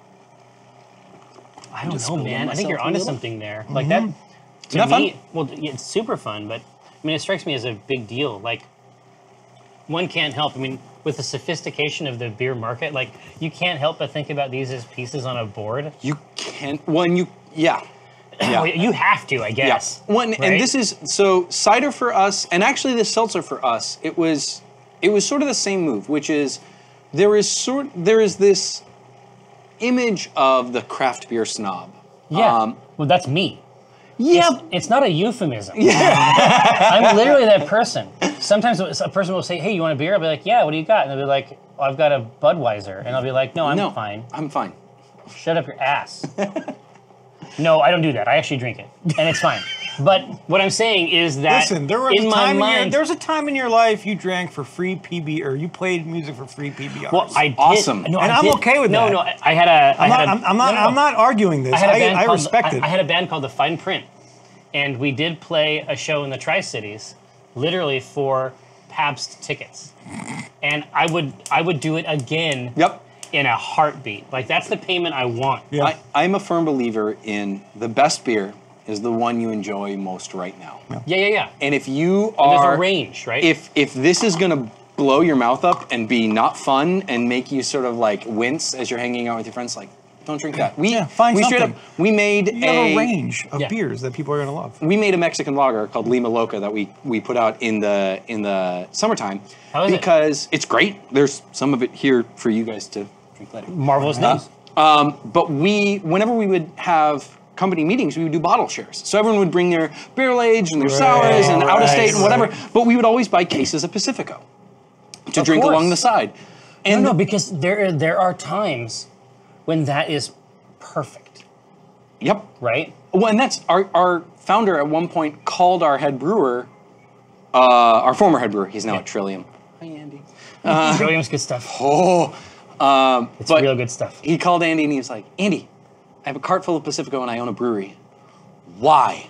I don't just know, spilled on man. I think myself you're a onto little. something there. Like that. To that fun? me, well, yeah, it's super fun, but I mean, it strikes me as a big deal. Like, one can't help. I mean, with the sophistication of the beer market, like you can't help but think about these as pieces on a board. You can't. When you yeah. Yeah. Well, you have to, I guess. Yeah. One, right? and this is so cider for us, and actually this seltzer for us. It was, it was sort of the same move, which is there is sort there is this image of the craft beer snob. Yeah. Um, well, that's me. yeah. It's, it's not a euphemism. I'm literally that person. Sometimes a person will say, "Hey, you want a beer?" I'll be like, "Yeah, what do you got?" And they'll be like, well, "I've got a Budweiser," and I'll be like, "No, I'm no, fine. I'm fine. Shut up your ass." No, I don't do that. I actually drink it, and it's fine. But what I'm saying is that Listen, there was in a my time in your, mind, there was a time in your life you drank for free P B or you played music for free P B Rs. well, I did. Awesome. No, And I I'm did- okay with no, that. No, no, I had a. I I'm had not, a, I'm, I'm not, no, no, I'm not arguing this. I had a band I, called, respect I, it. I had a band called the Fine Print, and we did play a show in the Tri Cities, literally for Pabst tickets, and I would I would do it again. Yep. In a heartbeat. Like that's the payment I want. Yeah. I, I'm a firm believer in the best beer is the one you enjoy most right now. Yeah, yeah, yeah. And if you And there's are a range, right? if if this is gonna blow your mouth up and be not fun and make you sort of like wince as you're hanging out with your friends, like don't drink that. We Yeah, find we straight up something. we made You have a, a range of Yeah. beers that people are gonna love. we made a Mexican lager called Lima Loca that we we put out in the in the summertime How is it? because it's great. There's some of it here for you guys to drink later. Marvelous news. Um, but we, whenever we would have company meetings, we would do bottle shares. So everyone would bring their barrel aged and their sours and out of state and whatever. But we would always buy cases of Pacifico to Of drink course. along the side. And no, no, because there there are times when that is perfect, yep. right? Well, and that's our our founder at one point called our head brewer, uh, our former head brewer. He's now Yeah. at Trillium. Hi, Andy. Trillium's good stuff. Oh, um, It's but real good stuff. he called Andy and he was like, Andy, I have a cart full of Pacifico and I own a brewery. Why?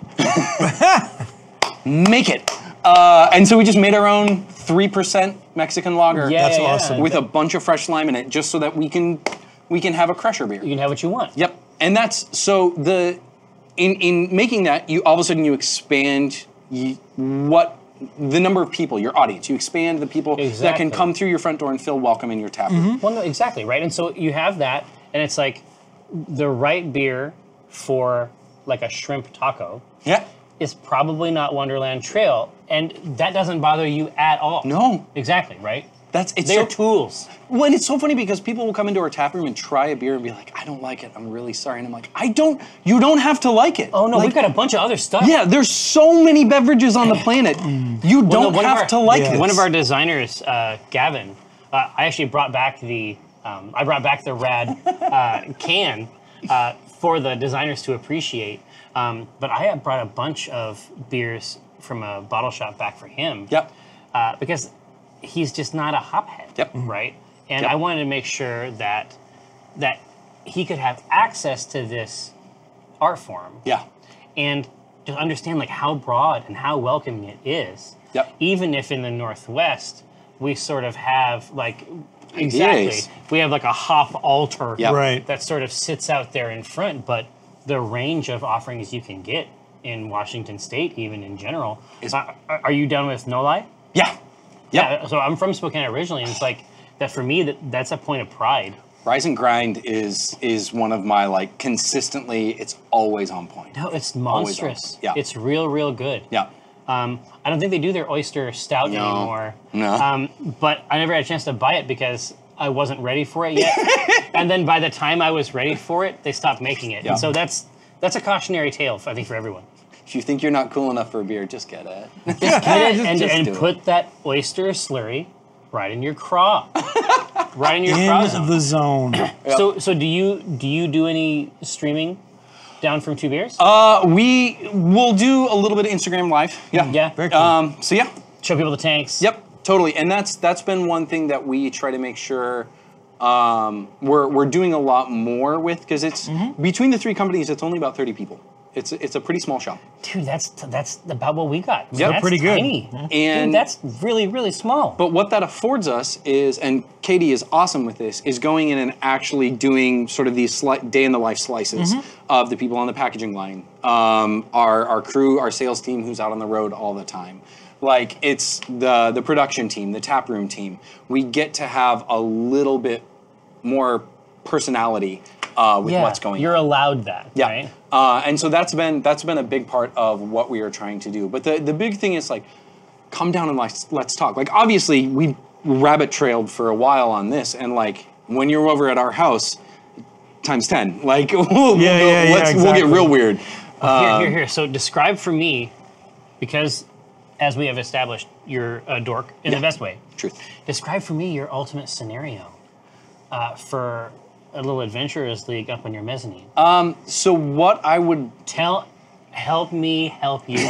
Make it. Uh, and so we just made our own three percent Mexican lager. Yeah, That's yeah, yeah. awesome. With a bunch of fresh lime in it, just so that we can we can have a crusher beer. You can have what you want. Yep. And that's so the in in making that, you all of a sudden you expand you, what the number of people, your audience. You expand the people that Exactly. can come through your front door and feel welcome in your tap room. Well, no, exactly, right? And so you have that, and it's like the right beer for like a shrimp taco Yeah. is probably not Wonderland Trail, and that doesn't bother you at all. No. Exactly, right? That's it's They're so tools. Well, and it's so funny because people will come into our tap room and try a beer and be like, I don't like it. I'm really sorry. And I'm like, I don't, you don't have to like it. Oh no, Like, we've got a bunch of other stuff. yeah, there's so many beverages on the planet. You Well, no, don't one of have our- to like Yeah. it. One of our designers, uh, Gavin, uh, I actually brought back the, um, I brought back the rad uh, can uh, for the designers to appreciate. Um, but I had brought a bunch of beers from a bottle shop back for him. Yep. Uh, because he's just not a hophead. Yep. Right. And Yep. I wanted to make sure that that he could have access to this art form Yeah. and to understand like how broad and how welcoming it is. Yep. Even if in the Northwest we sort of have like exactly Ideas. we have like a hop altar Yep. Right. that sort of sits out there in front, but the range of offerings you can get in Washington State, even in general. Is- Uh, are are you done with No Lie? Yeah. Yep. Yeah. So I'm from Spokane originally, and it's like that for me. That that's a point of pride. Rise and Grind is is one of my like consistently. It's always on point. No, it's Always monstrous. on. Yeah. It's real, real good. Yeah. Um, I don't think they do their oyster stout No. anymore. No. Um, but I never had a chance to buy it because I wasn't ready for it yet. And then by the time I was ready for it, they stopped making it. Yeah. And so that's that's a cautionary tale, I think, for everyone. If you think you're not cool enough for a beer, just get it. Get it Just- and, just and do it. put that oyster slurry right in your craw. right in your craw In zone. the zone. So so do you do you do any streaming down from Two Beers? Uh, we will do a little bit of Instagram live. Yeah. yeah. Very cool. Um. So yeah. Show people the tanks. Yep. Totally. And that's that's been one thing that we try to make sure um, we're we're doing a lot more with, because it's between the three companies. It's only about thirty people. It's it's a pretty small shop. Dude, that's that's about what we got. Yeah, that's pretty good. Tiny. And- Dude, that's really really small. But what that affords us is, and Katie is awesome with this, is going in and actually doing sort of these sli- day in the life slices of the people on the packaging line, um, our our crew, our sales team who's out on the road all the time. Like it's the the production team, the tap room team. We get to have a little bit more personality uh, with yeah, what's going you're on. allowed that, Yeah. right? Uh, and so that's been that's been a big part of what we are trying to do. But the, the big thing is like, come down and let's let's talk. Like obviously we rabbit trailed for a while on this, and like when you're over at our house, times ten. Like we'll, we'll Yeah, go- yeah, yeah, let's we'll get exactly. real weird. here, here, here. So describe for me, because as we have established, you're a dork in the best way. Truth. Describe for me your ultimate scenario uh, for a little adventurers league up on your mezzanine. So what I would Tell, help me help you.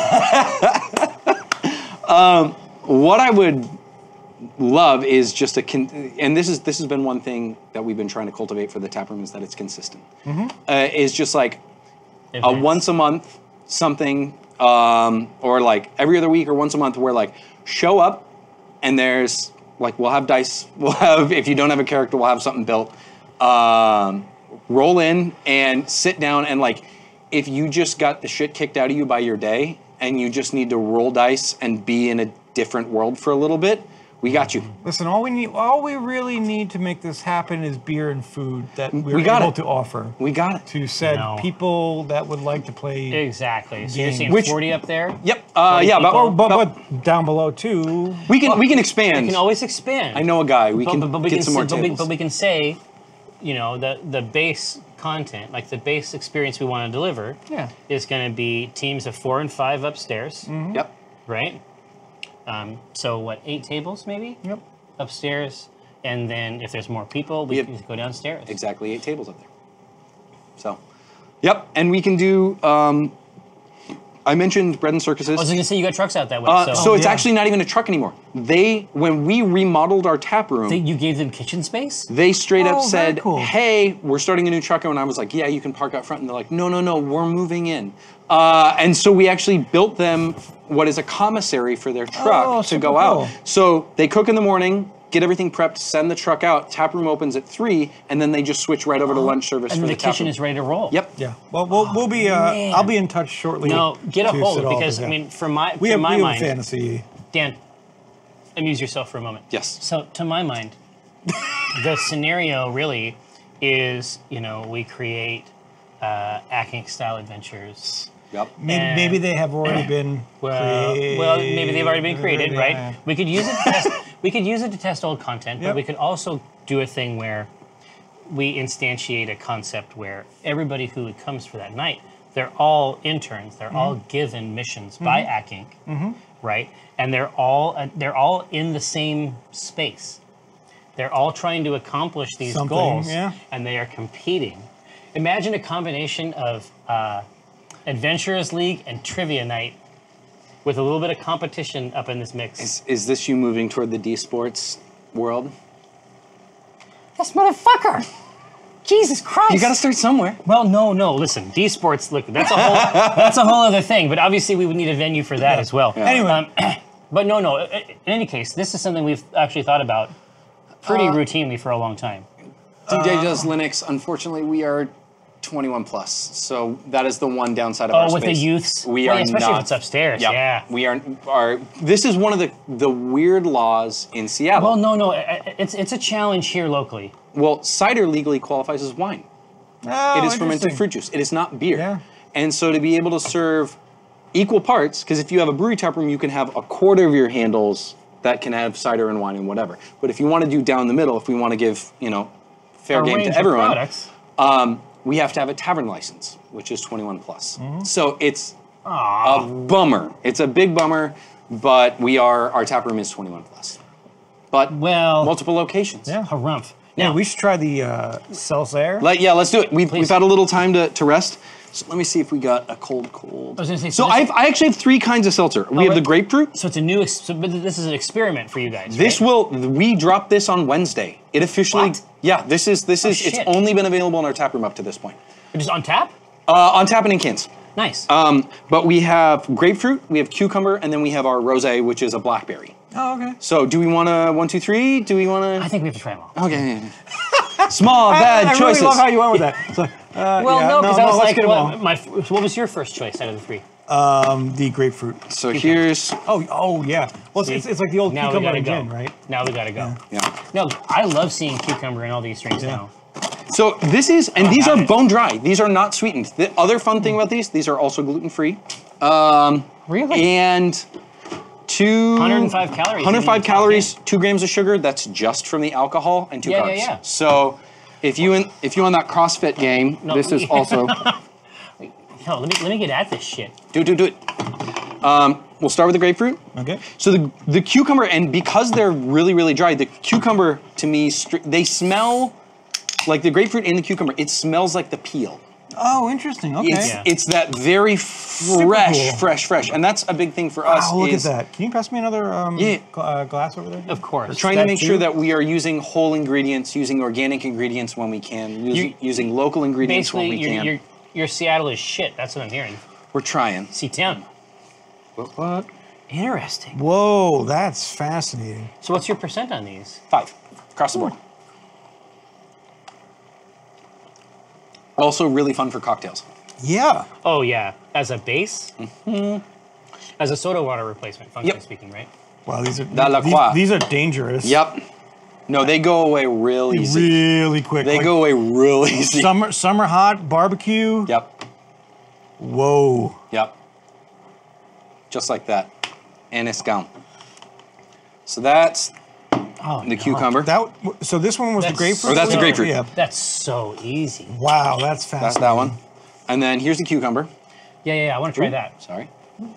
what I would love is just a con- and this is this has been one thing that we've been trying to cultivate for the tap room, is that it's consistent. Uh, is just like a Events. once a month something, um, or like every other week or once a month, where like show up and there's like we'll have dice, we'll have, if you don't have a character, we'll have something built. Um, roll in and sit down, and like if you just got the shit kicked out of you by your day and you just need to roll dice and be in a different world for a little bit, we got you. Listen, all we need, all we really need to make this happen is beer and food that we're We got able it. to offer We got it. to said No. people that would like to play. Exactly. So you're seeing Which- forty up there. Yep. Uh, yeah, about, Oh, but, about- but down below too. we can we can expand. We can always expand. I know a guy. We but, can but, but we get can some more say, but, we, tables. but we can say, you know, the the base content, like the base experience we want to deliver, Yeah. is going to be teams of four and five upstairs, Yep. right? Um, so what, eight tables maybe Yep. upstairs, and then if there's more people, we have- can go downstairs. Exactly eight tables up there. So, yep. And we can do. Um, I mentioned bread and circuses. I was going to say you got trucks out that way, Uh, so, so it's yeah. actually not even a truck anymore. They, when we remodeled our tap room, They- they, you gave them kitchen space. straight up Oh, very said, cool. "Hey, we're starting a new truck." And I was like, "Yeah, you can park out front." And they're like, "No, no, no, we're moving in." Uh, and so we actually built them what is a commissary for their truck Oh, to super go out. cool. So they cook in the morning, get everything prepped, send the truck out. Tap room opens at three, and then they just switch right over to lunch service And for the, the, tap kitchen room. is ready to roll. Yep. Yeah. Well, we'll, we'll be. Uh, man. I'll be in touch shortly. No, get a to hold sit all because this I out. mean, for my we to have, my we have mind, a fantasy. Dan, amuse yourself for a moment. Yes. So, to my mind, the scenario really is, you know, we create uh, Acking style adventures. Yep. Maybe, And- maybe they have already been. Well, created. well, maybe they've already been created, Yeah, right? yeah. We could use it. To test, we could use it to test old content, but Yep. we could also do a thing where we instantiate a concept where everybody who comes for that night, they're all interns. They're all Mm-hmm. given missions by Acking, right? And they're all uh, they're all in the same space. They're all trying to accomplish these Something, goals, yeah. and they are competing. Imagine a combination of uh, Adventurers League and Trivia Night with a little bit of competition up in this mix. Is, is this you moving toward the D Sports world? This motherfucker! Jesus Christ! You got to start somewhere. Well, no, no. Listen, D Sports. Look, that's a whole that's a whole other thing. But obviously, we would need a venue for that as well. Anyway. Um, but no, no. In any case, this is something we've actually thought about pretty Uh, routinely for a long time. D J does Linux. Unfortunately, we are twenty-one plus, so that is the one downside of Oh, our with the space. youths. We Well, are especially not. if it's upstairs. Yeah, Yeah. we are. Are this is one of the the weird laws in Seattle. Well, no, no. i- i- It's it's a challenge here locally. Well, cider legally qualifies as wine. Oh, It is fermented interesting. fruit juice. It is not beer. Yeah. And so to be able to serve equal parts, because if you have a brewery tap room, you can have a quarter of your handles that can have cider and wine and whatever. But if you want to do down the middle, if we want to give, you know, fair A game range to of everyone, products. um, we have to have a tavern license, which is twenty-one plus. Mm-hmm. So it's a bummer. It's a big bummer, but we are, our tap room is twenty-one plus. But Well, multiple locations. Yeah. harumph. Yeah, Now, we should try the uh, Celsair. Like, yeah, let's do it. We've, Please. we've had a little time to, to rest. So let me see if we got a cold, cold. I was gonna say, So so this- I've, I actually have three kinds of seltzer. We have right. the grapefruit. So it's a new. Ex- so, but this is an experiment for you guys. This right? will, we dropped this on Wednesday. It officially, What? yeah, this is, this Oh, is, it's shit. only been available in our tap room up to this point. just on tap. Uh, on tap and in cans. Nice. Um, but we have grapefruit, we have cucumber, and then we have our rosé, which is a blackberry. Oh, okay. So do we want to, one, two, three? Do we want I to? think we have to try them all. Okay. Small, I, bad I choices. really love how you went with that. It's like, uh, Well, yeah, no, because I was let's like, get 'em what, all. my, f- what was your first choice out of the three? Um, the grapefruit. So here's, Oh, oh yeah. Well, it's, it's, it's like the old Now we cucumber gotta and go. gin, right? Now we gotta go. yeah. No, I love seeing cucumber in all these drinks Yeah. now. So this is, and these have are it. bone dry. These are not sweetened. The other fun thing about these, these are also gluten free. Um, Really? And two. one hundred five calories. one hundred five in the top calories, ten. two grams of sugar. That's just from the alcohol and two Yeah, carbs. yeah, yeah. So if you in, if you on that CrossFit game, No, this is yeah. also Yo, let me let me get at this shit. do it, do it, do it. Um, we'll start with the grapefruit. Okay. So the the cucumber, and because they're really really dry, the cucumber to me str- they smell like the grapefruit and the cucumber. It smells like the peel. Oh, interesting. Okay. It's, Yeah. it's that very fresh, cool. fresh, fresh, and that's a big thing for us. Wow, look is at that. Can you pass me another um, Yeah. gl- uh, glass over there? Of course. Trying to That make too? sure that we are using whole ingredients, using organic ingredients when we can, using, You- using local ingredients when Basically, we your, can. your your Seattle is shit. That's what I'm hearing. We're trying. C-town. What? what? Interesting. Whoa, that's fascinating. So what's your percent on these? Five across the board. Also, really fun for cocktails. Yeah. Oh yeah, as a base, as a soda water replacement, functionally Yep. speaking, right? Wow, these are Da La these, Croix. these are dangerous. Yep. No, they go away real easy. Really quick. They like go away real easy. summer summer hot barbecue. Yep. Whoa. Yep. Just like that. And it's gone. So that's Oh, the no. cucumber. That so this one was That's the grapefruit. Oh, that's the so- grapefruit. Yeah. That's so easy. Wow, that's fast. That's that one. And then here's the cucumber. Yeah, yeah, yeah. I want to try that. Sorry.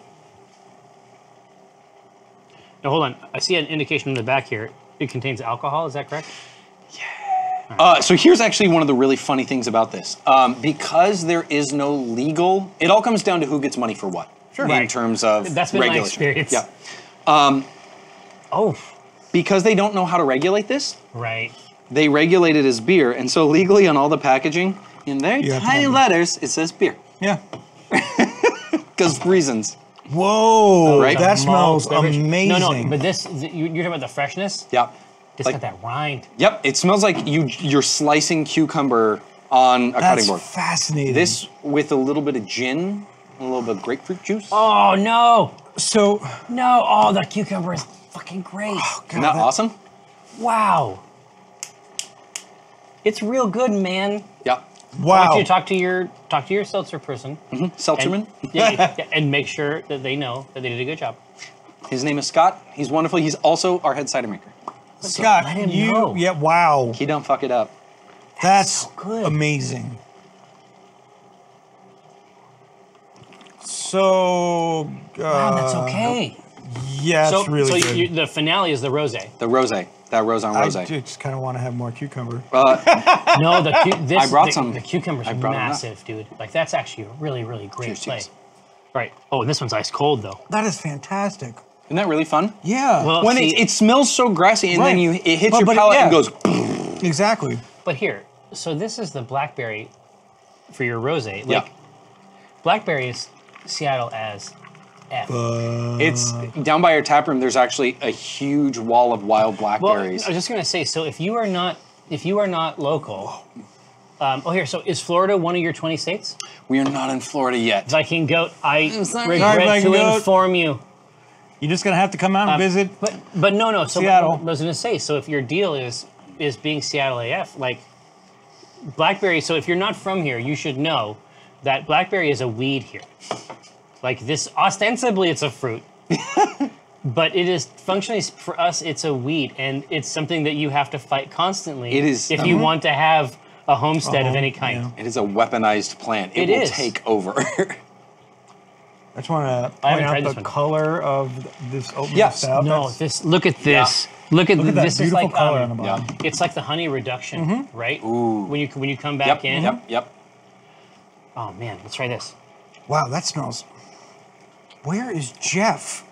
Now hold on. I see an indication in the back here. It contains alcohol. Is that correct? Uh, so here's actually one of the really funny things about this. Um, because there is no legal, it all comes down to who gets money for what. Sure. In Right. terms of That's been my regulation. experience. Yeah. Oh, Because they don't know how to regulate this, right. they regulate it as beer. And so legally on all the packaging, in very You have to tiny have it. letters, it says beer. Yeah. Because reasons. Whoa, Right? that The malt smells beverage. amazing. No, no, but this, th- you- you're talking about the freshness? Yeah. It's Like- got that rind. Yep, it smells like you, you're slicing cucumber on a that's cutting board. fascinating. This with a little bit of gin, a little bit of grapefruit juice. Oh, no. so No. Oh, the cucumber is fucking great. Isn't that awesome? Wow. It's real good, man. Yeah. I wow. want you to talk to your talk to your seltzer person. Seltzerman. And, yeah, yeah, and make sure that they know that they did a good job. His name is Scott. He's wonderful. He's also our head cider maker. Scott, let him you know. yeah, wow. He don't fuck it up. That's so good. amazing. So uh, Wow, that's okay. yeah, so it's really so good. you, the finale is the rosé. The rosé. That rose on I rosé. just kind of want to have more cucumber. Uh, No, the cu- this I brought the, some. The cucumber's I brought 'em up. massive, dude. Like that's actually a really, really great Cheers, play. cheers. Right. Oh, and this one's ice cold though. That is fantastic. Isn't that really fun? Yeah. Well, When see, it, it smells so grassy and Right. then you it hits But- your but it- palate yeah. and goes. exactly. but here, so this is the blackberry for your rosé. Yeah. Like blackberry is Seattle as F. It's down by our tap room. There's actually a huge wall of wild Well, I blackberries. was just gonna say, so if you are not if you are not local, um, oh here, so is Florida one of your twenty states? we are not in Florida yet. Viking Goat, I sorry. regret Sorry, Viking to Goat. inform you. You're just gonna have to come out and visit. But but no no so Seattle. I was gonna say, so if your deal is is being Seattle A F, like blackberry, so if you're not from here, you should know that blackberry is a weed here. Like this, ostensibly it's a fruit, but it is functionally for us it's a weed, and it's something that you have to fight constantly. It is- if you Mhm. want to have a homestead of home, any kind. It is a weaponized plant. It, It will is. take over. I just want to I haven't point tried out this the one. color of this oatmeal Yes. stout. No, That's- this look at this. Look at, look at that this is beautiful like color um, on the yeah. bottom. it's like the honey reduction, right? Ooh. When you when you come back yep. in. Yep. Yep. Oh man, let's try this. Wow, that smells. Where is Jeff?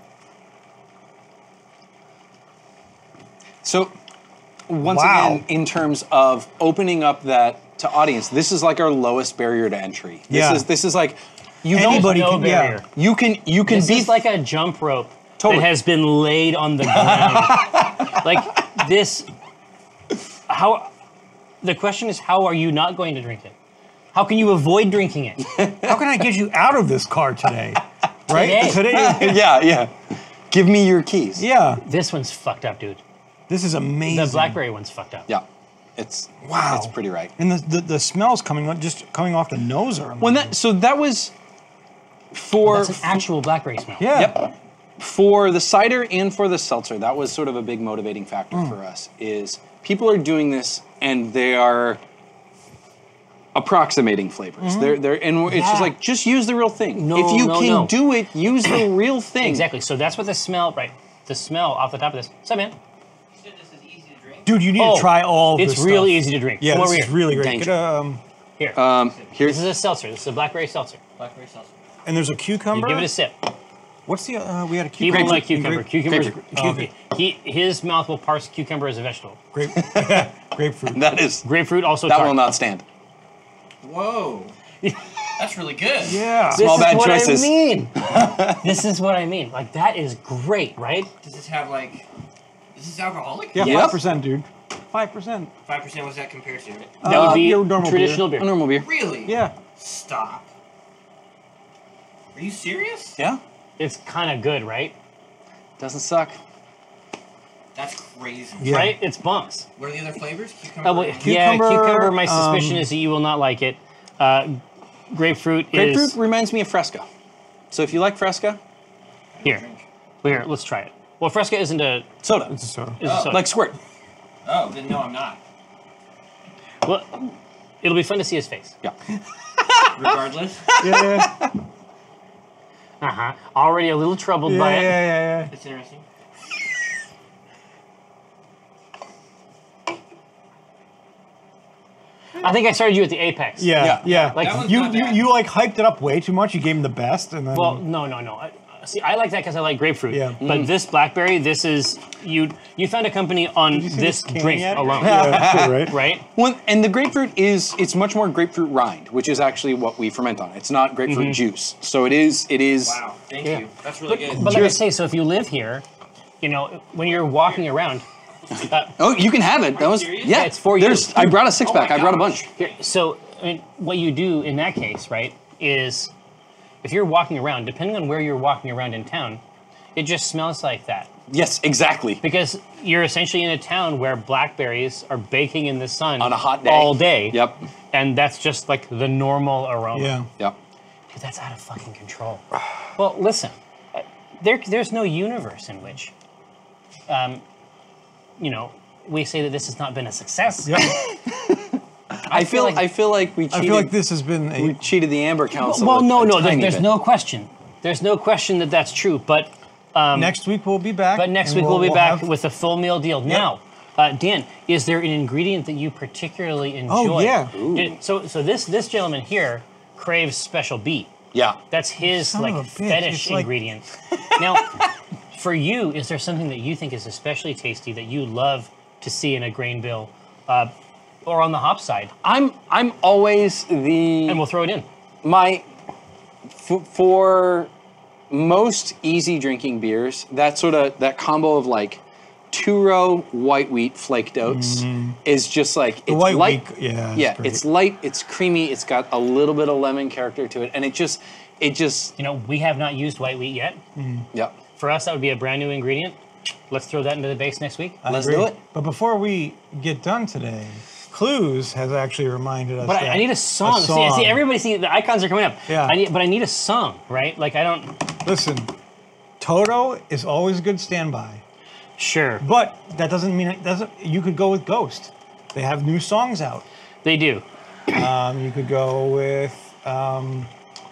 So, once Wow. again, in terms of opening up that to audience, this is like our lowest barrier to entry. This Yeah. is this is like you Anybody no can- yeah. barrier. you can you can This be is like a jump rope Totally. that has been laid on the ground. Like this. How? The question is, how are you not going to drink it? How can you avoid drinking it? How can I get you out of this car today? Right? Today. yeah, yeah. Give me your keys. Yeah. This one's fucked up, dude. This is amazing. The blackberry one's fucked up. Yeah. It's Wow. It's pretty right. And the, the, the smells coming on, just coming off the nose are amazing. When that so that was for That's an actual blackberry smell. yeah. Yep. For the cider and for the seltzer, that was sort of a big motivating factor Mm. for us. Is people are doing this and they are approximating flavors. They're they're and it's just Yeah. like just use the real thing. No, if you no, can no. do it, use the real thing. Exactly. So that's what the smell, right? The smell off the top of this. What's up, man? This is easy to drink. Dude, you need Oh, to try all of It's this really stuff. easy to drink. Yeah, Come this over is here. really great. Danger. Get, um, Here. Um, here's This is a seltzer. This is a blackberry seltzer. Blackberry seltzer. and there's a You cucumber. give it a sip. What's the, uh, we had a He cucumber. won't like and cucumber. grape- Cucumber's, grapefruit. cu- Oh, okay. he, his mouth will parse cucumber as a vegetable. Grape, grapefruit. that is Grapefruit also that tart. will not stand. Whoa. That's really good. Yeah. This Small is bad what choices. I mean. This is what I mean. Like that is great, right? Does this have like? Is this alcoholic? Yeah, Yep. five percent, dude. Five percent. Five percent. What's that compared to? That would be your normal traditional A beer. normal beer. Really? Yeah. Stop. Are you serious? Yeah, It's kind of good, right? doesn't suck. That's crazy. Yeah. Right? It's bums. What are the other flavors? Cucumber. Oh, wait, and- yeah, Cucumber, cucumber. My suspicion um, is that you will not like it. Uh, grapefruit, Grapefruit is reminds me of Fresca. So if you like Fresca, here. Here, let's try it. Well, Fresca isn't a, soda. So, is a Oh. soda. Like Squirt. Oh, then no, I'm not. Well, it'll be fun to see his face. Yeah. Regardless. yeah, Uh huh. Already a little troubled yeah, by yeah, it. yeah, yeah. That's interesting. I think I started you at the apex. Yeah, Yeah. yeah. Like, That one's you, not you, bad. you like hyped it up way too much. You gave him the best, and then Well, no, no, no. I, see, I like that because I like grapefruit. Yeah. But this blackberry, this is you. You found a company on you see this this can drink yet? alone, yeah, that's good, right? right? Well, and the grapefruit is it's much more grapefruit rind, which is actually what we ferment on. It's not grapefruit juice. So it is it is Wow. Thank Yeah. you. That's really good. But like I Cheers. say, so if you live here, you know, when you're walking around, uh, Oh, you can have it. That was serious? yeah. Yeah, it's for you. There's I brought a six Oh my pack. I brought a gosh. bunch. here, so I mean, what you do in that case, right, is if you're walking around, depending on where you're walking around in town, it just smells like that. Yes, exactly. Because you're essentially in a town where blackberries are baking in the sun On a hot day. all day. Yep. And that's just like the normal aroma. Yeah. Yep. Dude, that's out of fucking control. Well, listen, uh, there, there's no universe in which, um, you know, we say that this has not been a success. Yeah. I feel like- I feel like we cheated. I feel like this has been we a cheated the Amber Council. Well, with no, a no, there's, tiny there's bit. no question. There's no question that that's true. But next week we'll be back. but next and week we'll, be we'll back have- with a full meal deal. Now, uh, Dan, is there an ingredient that you particularly enjoy? Oh, yeah. Did- so so this this gentleman here craves Special B. Yeah. That's his Son like of a bitch, fetish it's like- ingredient. Now, for you, is there something that you think is especially tasty that you love to see in a grain bill, uh, or on the hop side? I'm I'm always the And we'll throw it in. my f- for most easy drinking beers, that sort of that combo of like two row white wheat flaked oats is just like it's the white light. week. Yeah. yeah, great. it's light, it's creamy, it's got a little bit of lemon character to it, and it just it just You know, we have not used white wheat yet. yeah. For us, that would be a brand new ingredient. Let's throw that into the base next week. I Let's agree. do it. But before we get done today, Clues has actually reminded us. But I, that I need a song. See, song. see, everybody see the icons are coming up. Yeah. I need, but I need a song, right? Like I don't. Listen, Toto is always a good standby, Sure, but that doesn't mean it doesn't. You could go with Ghost. They have new songs out. they do. Um, you could go with um,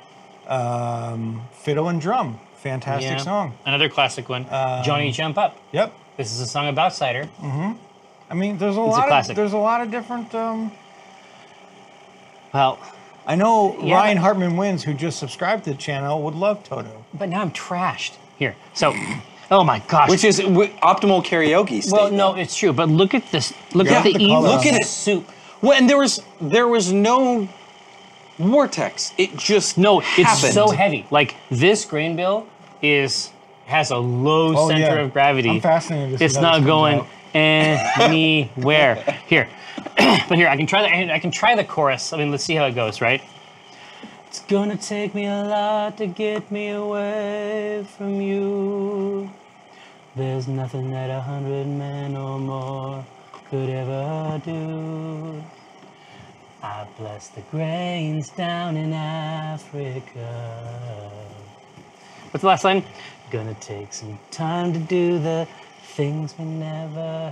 um, Fiddle and Drum. Fantastic Yeah. song. Another classic one. Um, Johnny Jump Up. Yep. This is a song about cider. I mean, there's a a lot of classic. there's a lot of different. Um, Well, I know Yeah. Ryan Hartman Wins, who just subscribed to the channel, would love Toto. but now I'm trashed here. So, oh my gosh. Which is w- optimal karaoke state. well, no, though. it's true. But look at this. Look Yeah. at the The evil color. Look at it. soup. Well, and there was there was no vortex. It just No, happened. it's so heavy. Like this grain bill is has a low Oh, center yeah. of gravity. I'm fascinated to see It's how not this comes going out. anywhere. Here, but here I can try the I can try the chorus. I mean, let's see how it goes. Right? It's gonna take me a lot to get me away from you. There's nothing that a hundred men or more could ever do. I bless the grains down in Africa. What's the last line? Gonna take some time to do the things we never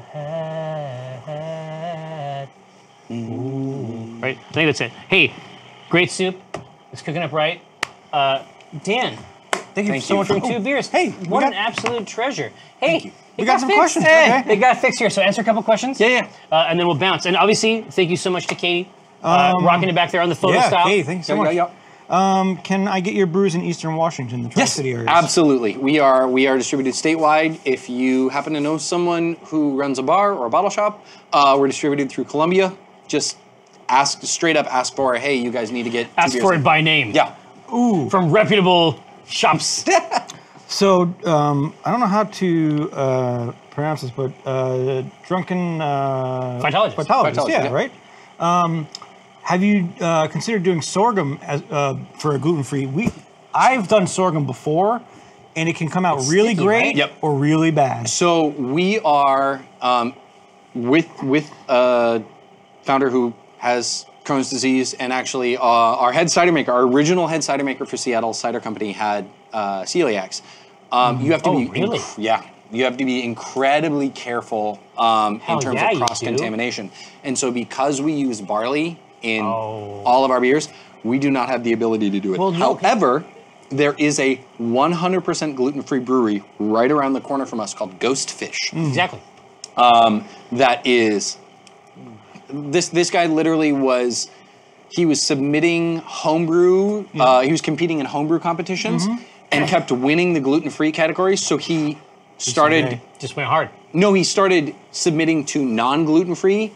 had. Ooh. Right? I think that's it. Hey, great soup. It's cooking up right. Uh, Dan, Thank you Thank so you. much from for Two Beers. Hey, we what got, an absolute treasure. Hey, We it got some fixed. questions, Hey, okay. It got fixed here. So answer a couple questions. Yeah, yeah. Uh, and then we'll bounce. And obviously, thank you so much to Katie, uh, Um, rocking it back there on the photo yeah, style. hey, thanks so Yeah, much. yeah, yeah. Um, can I get your brews in Eastern Washington, the Yes, Tri-City areas? absolutely. We are we are distributed statewide. If you happen to know someone who runs a bar or a bottle shop, uh, we're distributed through Columbia. Just ask straight up, ask for, hey, you guys need to get two Ask beers for in. it by name. Yeah. Ooh. From reputable shops. So um, I don't know how to uh, pronounce this, but uh, drunken uh, Phytologist. Phytologist, Phytologist, yeah, yeah. right. Um, have you uh, considered doing sorghum as uh, for a gluten-free wheat? I've done sorghum before, and it can come out It's really sticky, great right? Yep. or really bad. So we are um, with with a founder who has Crohn's disease, and actually uh, our head cider maker, our original head cider maker for Seattle Cider Company, had uh, celiacs. Um, you have to Oh, be really? inc- yeah. You have to be incredibly careful um, in Hell terms yeah, of you do. cross contamination. And so, because we use barley in Oh. all of our beers, we do not have the ability to do it. Well, no. However, there is a one hundred percent gluten-free brewery right around the corner from us called Ghost Fish. Exactly. That is this this guy literally was he was submitting homebrew. Uh, he was competing in homebrew competitions and kept winning the gluten-free category. So he started. okay. Just went hard. No, he started submitting to non-gluten-free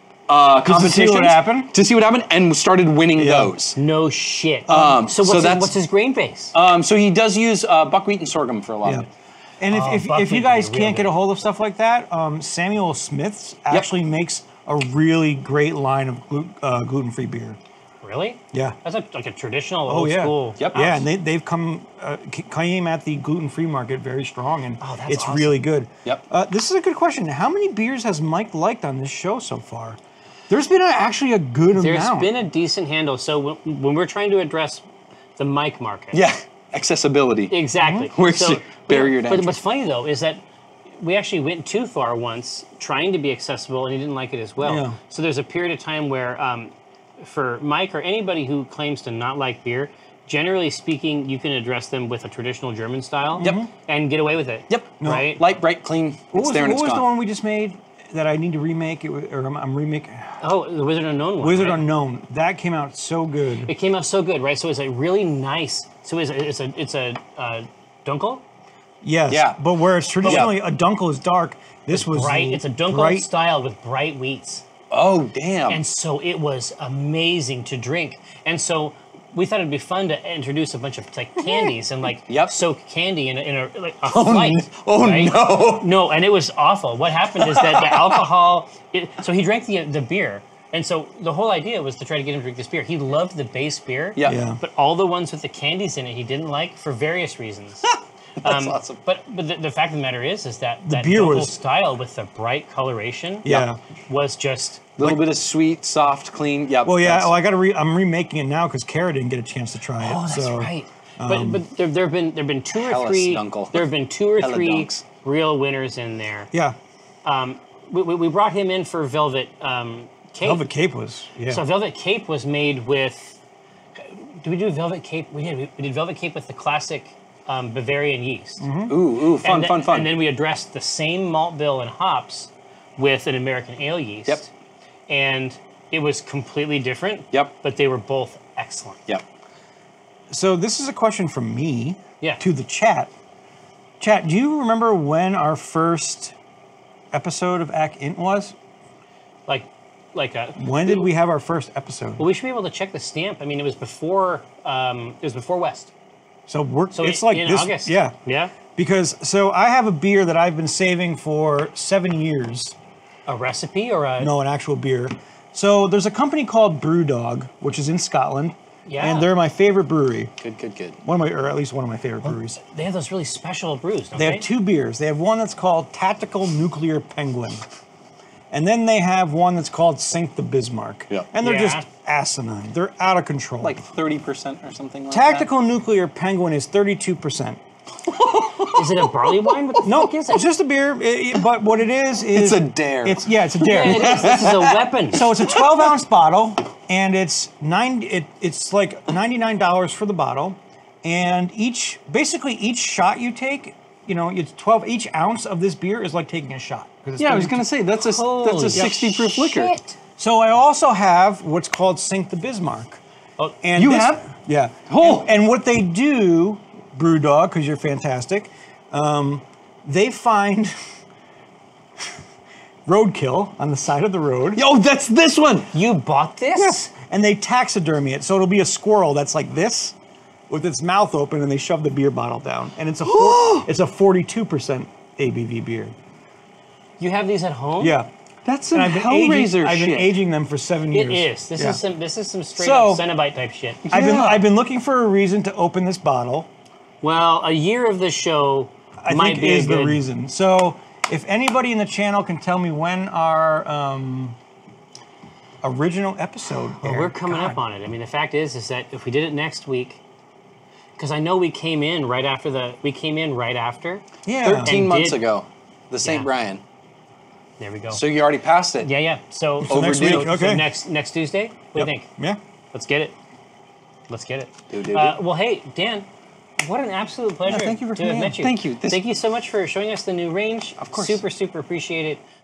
uh, Just to competitions see what happened? to see what happened, and started winning those. No shit. Um, so what's, so his, that's- what's his grain base? Um, so he does use uh, buckwheat and sorghum for a lot Yeah. of it. And if, Oh, if, if buckwheat you would guys be real can't get good. a hold of stuff like that, um, Samuel Smith's actually makes a really great line of glu- uh, gluten-free beer. Really? Yeah. That's a, like a traditional Oh old yeah. school. Yep. Yeah, and they they've come uh, c- came at the gluten-free market very strong, and Oh, that's it's awesome. really good. Yep. Uh, this is a good question. How many beers has Mike liked on this show so far? There's been a, actually a good There's amount. been a decent handle. So when, when we're trying to address the mic market. Yeah, accessibility. Exactly. Where's your barrier to But entry? what's funny though is that we actually went too far once trying to be accessible, and he didn't like it as well. Yeah. So there's a period of time where, um, for Mike or anybody who claims to not like beer, generally speaking, you can address them with a traditional German style. Yep. And get away with it. Yep. Right. Light, bright, clean. What it's was, there and what it's was the gone. one we just made that I need to remake? It, wa- or I'm, I'm remaking Oh, the Wizard Unknown one. Wizard right? Unknown. That came out so good. It came out so good, right? So it's a really nice. So it's a it's a it's a uh, dunkel. Yes. Yeah. But whereas traditionally a dunkel is dark, this was Bright. It's a dunkel bright. style with bright wheats. Oh, damn. And so it was amazing to drink. And so we thought it'd be fun to introduce a bunch of like candies and like Yep. soak candy in a, in a, like a flight. n- oh, no. No, and it was awful. What happened is that the alcohol. It, so he drank the the beer, and so the whole idea was to try to get him to drink this beer. He loved the base beer. Yeah. Yeah. But all the ones with the candies in it, he didn't like for various reasons. That's Um, awesome. But but the, the fact of the matter is, is that that beer dunkel was- style with the bright coloration, Yeah. was just. A little bit of sweet, soft, clean. Yep. Well, yeah. that's- Well, I got to. Re- I'm remaking it now because Kara didn't get a chance to try it. Oh, that's so. right. But but there there have been there have been two or Hella three stunkel. there have been two or Hella three dunks. real winners in there. Yeah. We, we, we brought him in for Velvet um, Cape. Velvet Cape was. Yeah. So Velvet Cape was made with. Did we do Velvet Cape? We did. We, we did Velvet Cape with the classic um, Bavarian yeast. Ooh, ooh, fun, and then, fun, fun. And then we addressed the same malt bill and hops with an American ale yeast. Yep. And it was completely different. Yep. But they were both excellent. Yep. So this is a question from me Yeah. to the chat. Chat, do you remember when our first episode of Ack Int was? Like, like a. When did we have our first episode? Well, we should be able to check the stamp. I mean, it was before. Um, it was before West. So we're So it's in, like in this. August. Yeah. Yeah. Because so I have a beer that I've been saving for seven years. A recipe or a. No, an actual beer. So there's a company called Brewdog, which is in Scotland. Yeah. And they're my favorite brewery. Good, good, good. One of my, or at least one of my favorite breweries. They have those really special brews. Don't They they have two beers. They have one that's called Tactical Nuclear Penguin. And then they have one that's called Saint the Bismarck. Yeah. And they're Yeah. just asinine. They're out of control. Like thirty percent or something like Tactical Nuclear Penguin is thirty-two percent. Is it a barley wine? What the No, fuck is it? it's just a beer. It- it- but what it is is It's a dare. It's yeah, it's a Yeah, dare. it is. This is a weapon. So it's a twelve ounce bottle, and it's nine. It, it's like ninety-nine dollars for the bottle, and each basically each shot you take, you know, it's twelve. Each ounce of this beer is like taking a shot. 'cause it's that. Yeah, I was thirty-two. gonna say that's a that's Holy a sixty proof liquor. shit. So I also have what's called Saint the Bismarck. Oh, And You this- have? Yeah. Oh. And, and what they do, Brewdog, because you're fantastic, um, they find roadkill on the side of the road. Yo, that's this one. you bought this? Yes. And they taxidermy it. So it'll be a squirrel that's like this with its mouth open, and they shove the beer bottle down. And it's a four, it's a forty-two percent A B V beer. You have these at home? Yeah. That's some And I've been aging, Hellraiser I've been shit. aging them for seven years. It is. This Yeah. is some. This is some straight So- up Cenobite type shit. I've been Yeah. I've been looking for a reason to open this bottle. Well, a year of the show I might think be is a good, the reason. So if anybody in the channel can tell me when our um, original episode Well, aired, we're coming God. up on it. I mean, the fact is, is that if we did it next week, because I know we came in right after the. We came in right after. Yeah. thirteen And months did- ago, the Saint Yeah. Brian. There we go. So you already passed it. yeah, yeah. So, So next Overdue. week, so okay. next next Tuesday. What do you think? Yeah. Let's get it. Let's get it. Do, do, do. Uh, well, hey, Dan, what an absolute pleasure thank you for to have coming met in. you. Thank you. This- Thank you so much for showing us the new range. Of course. Super, super appreciate it.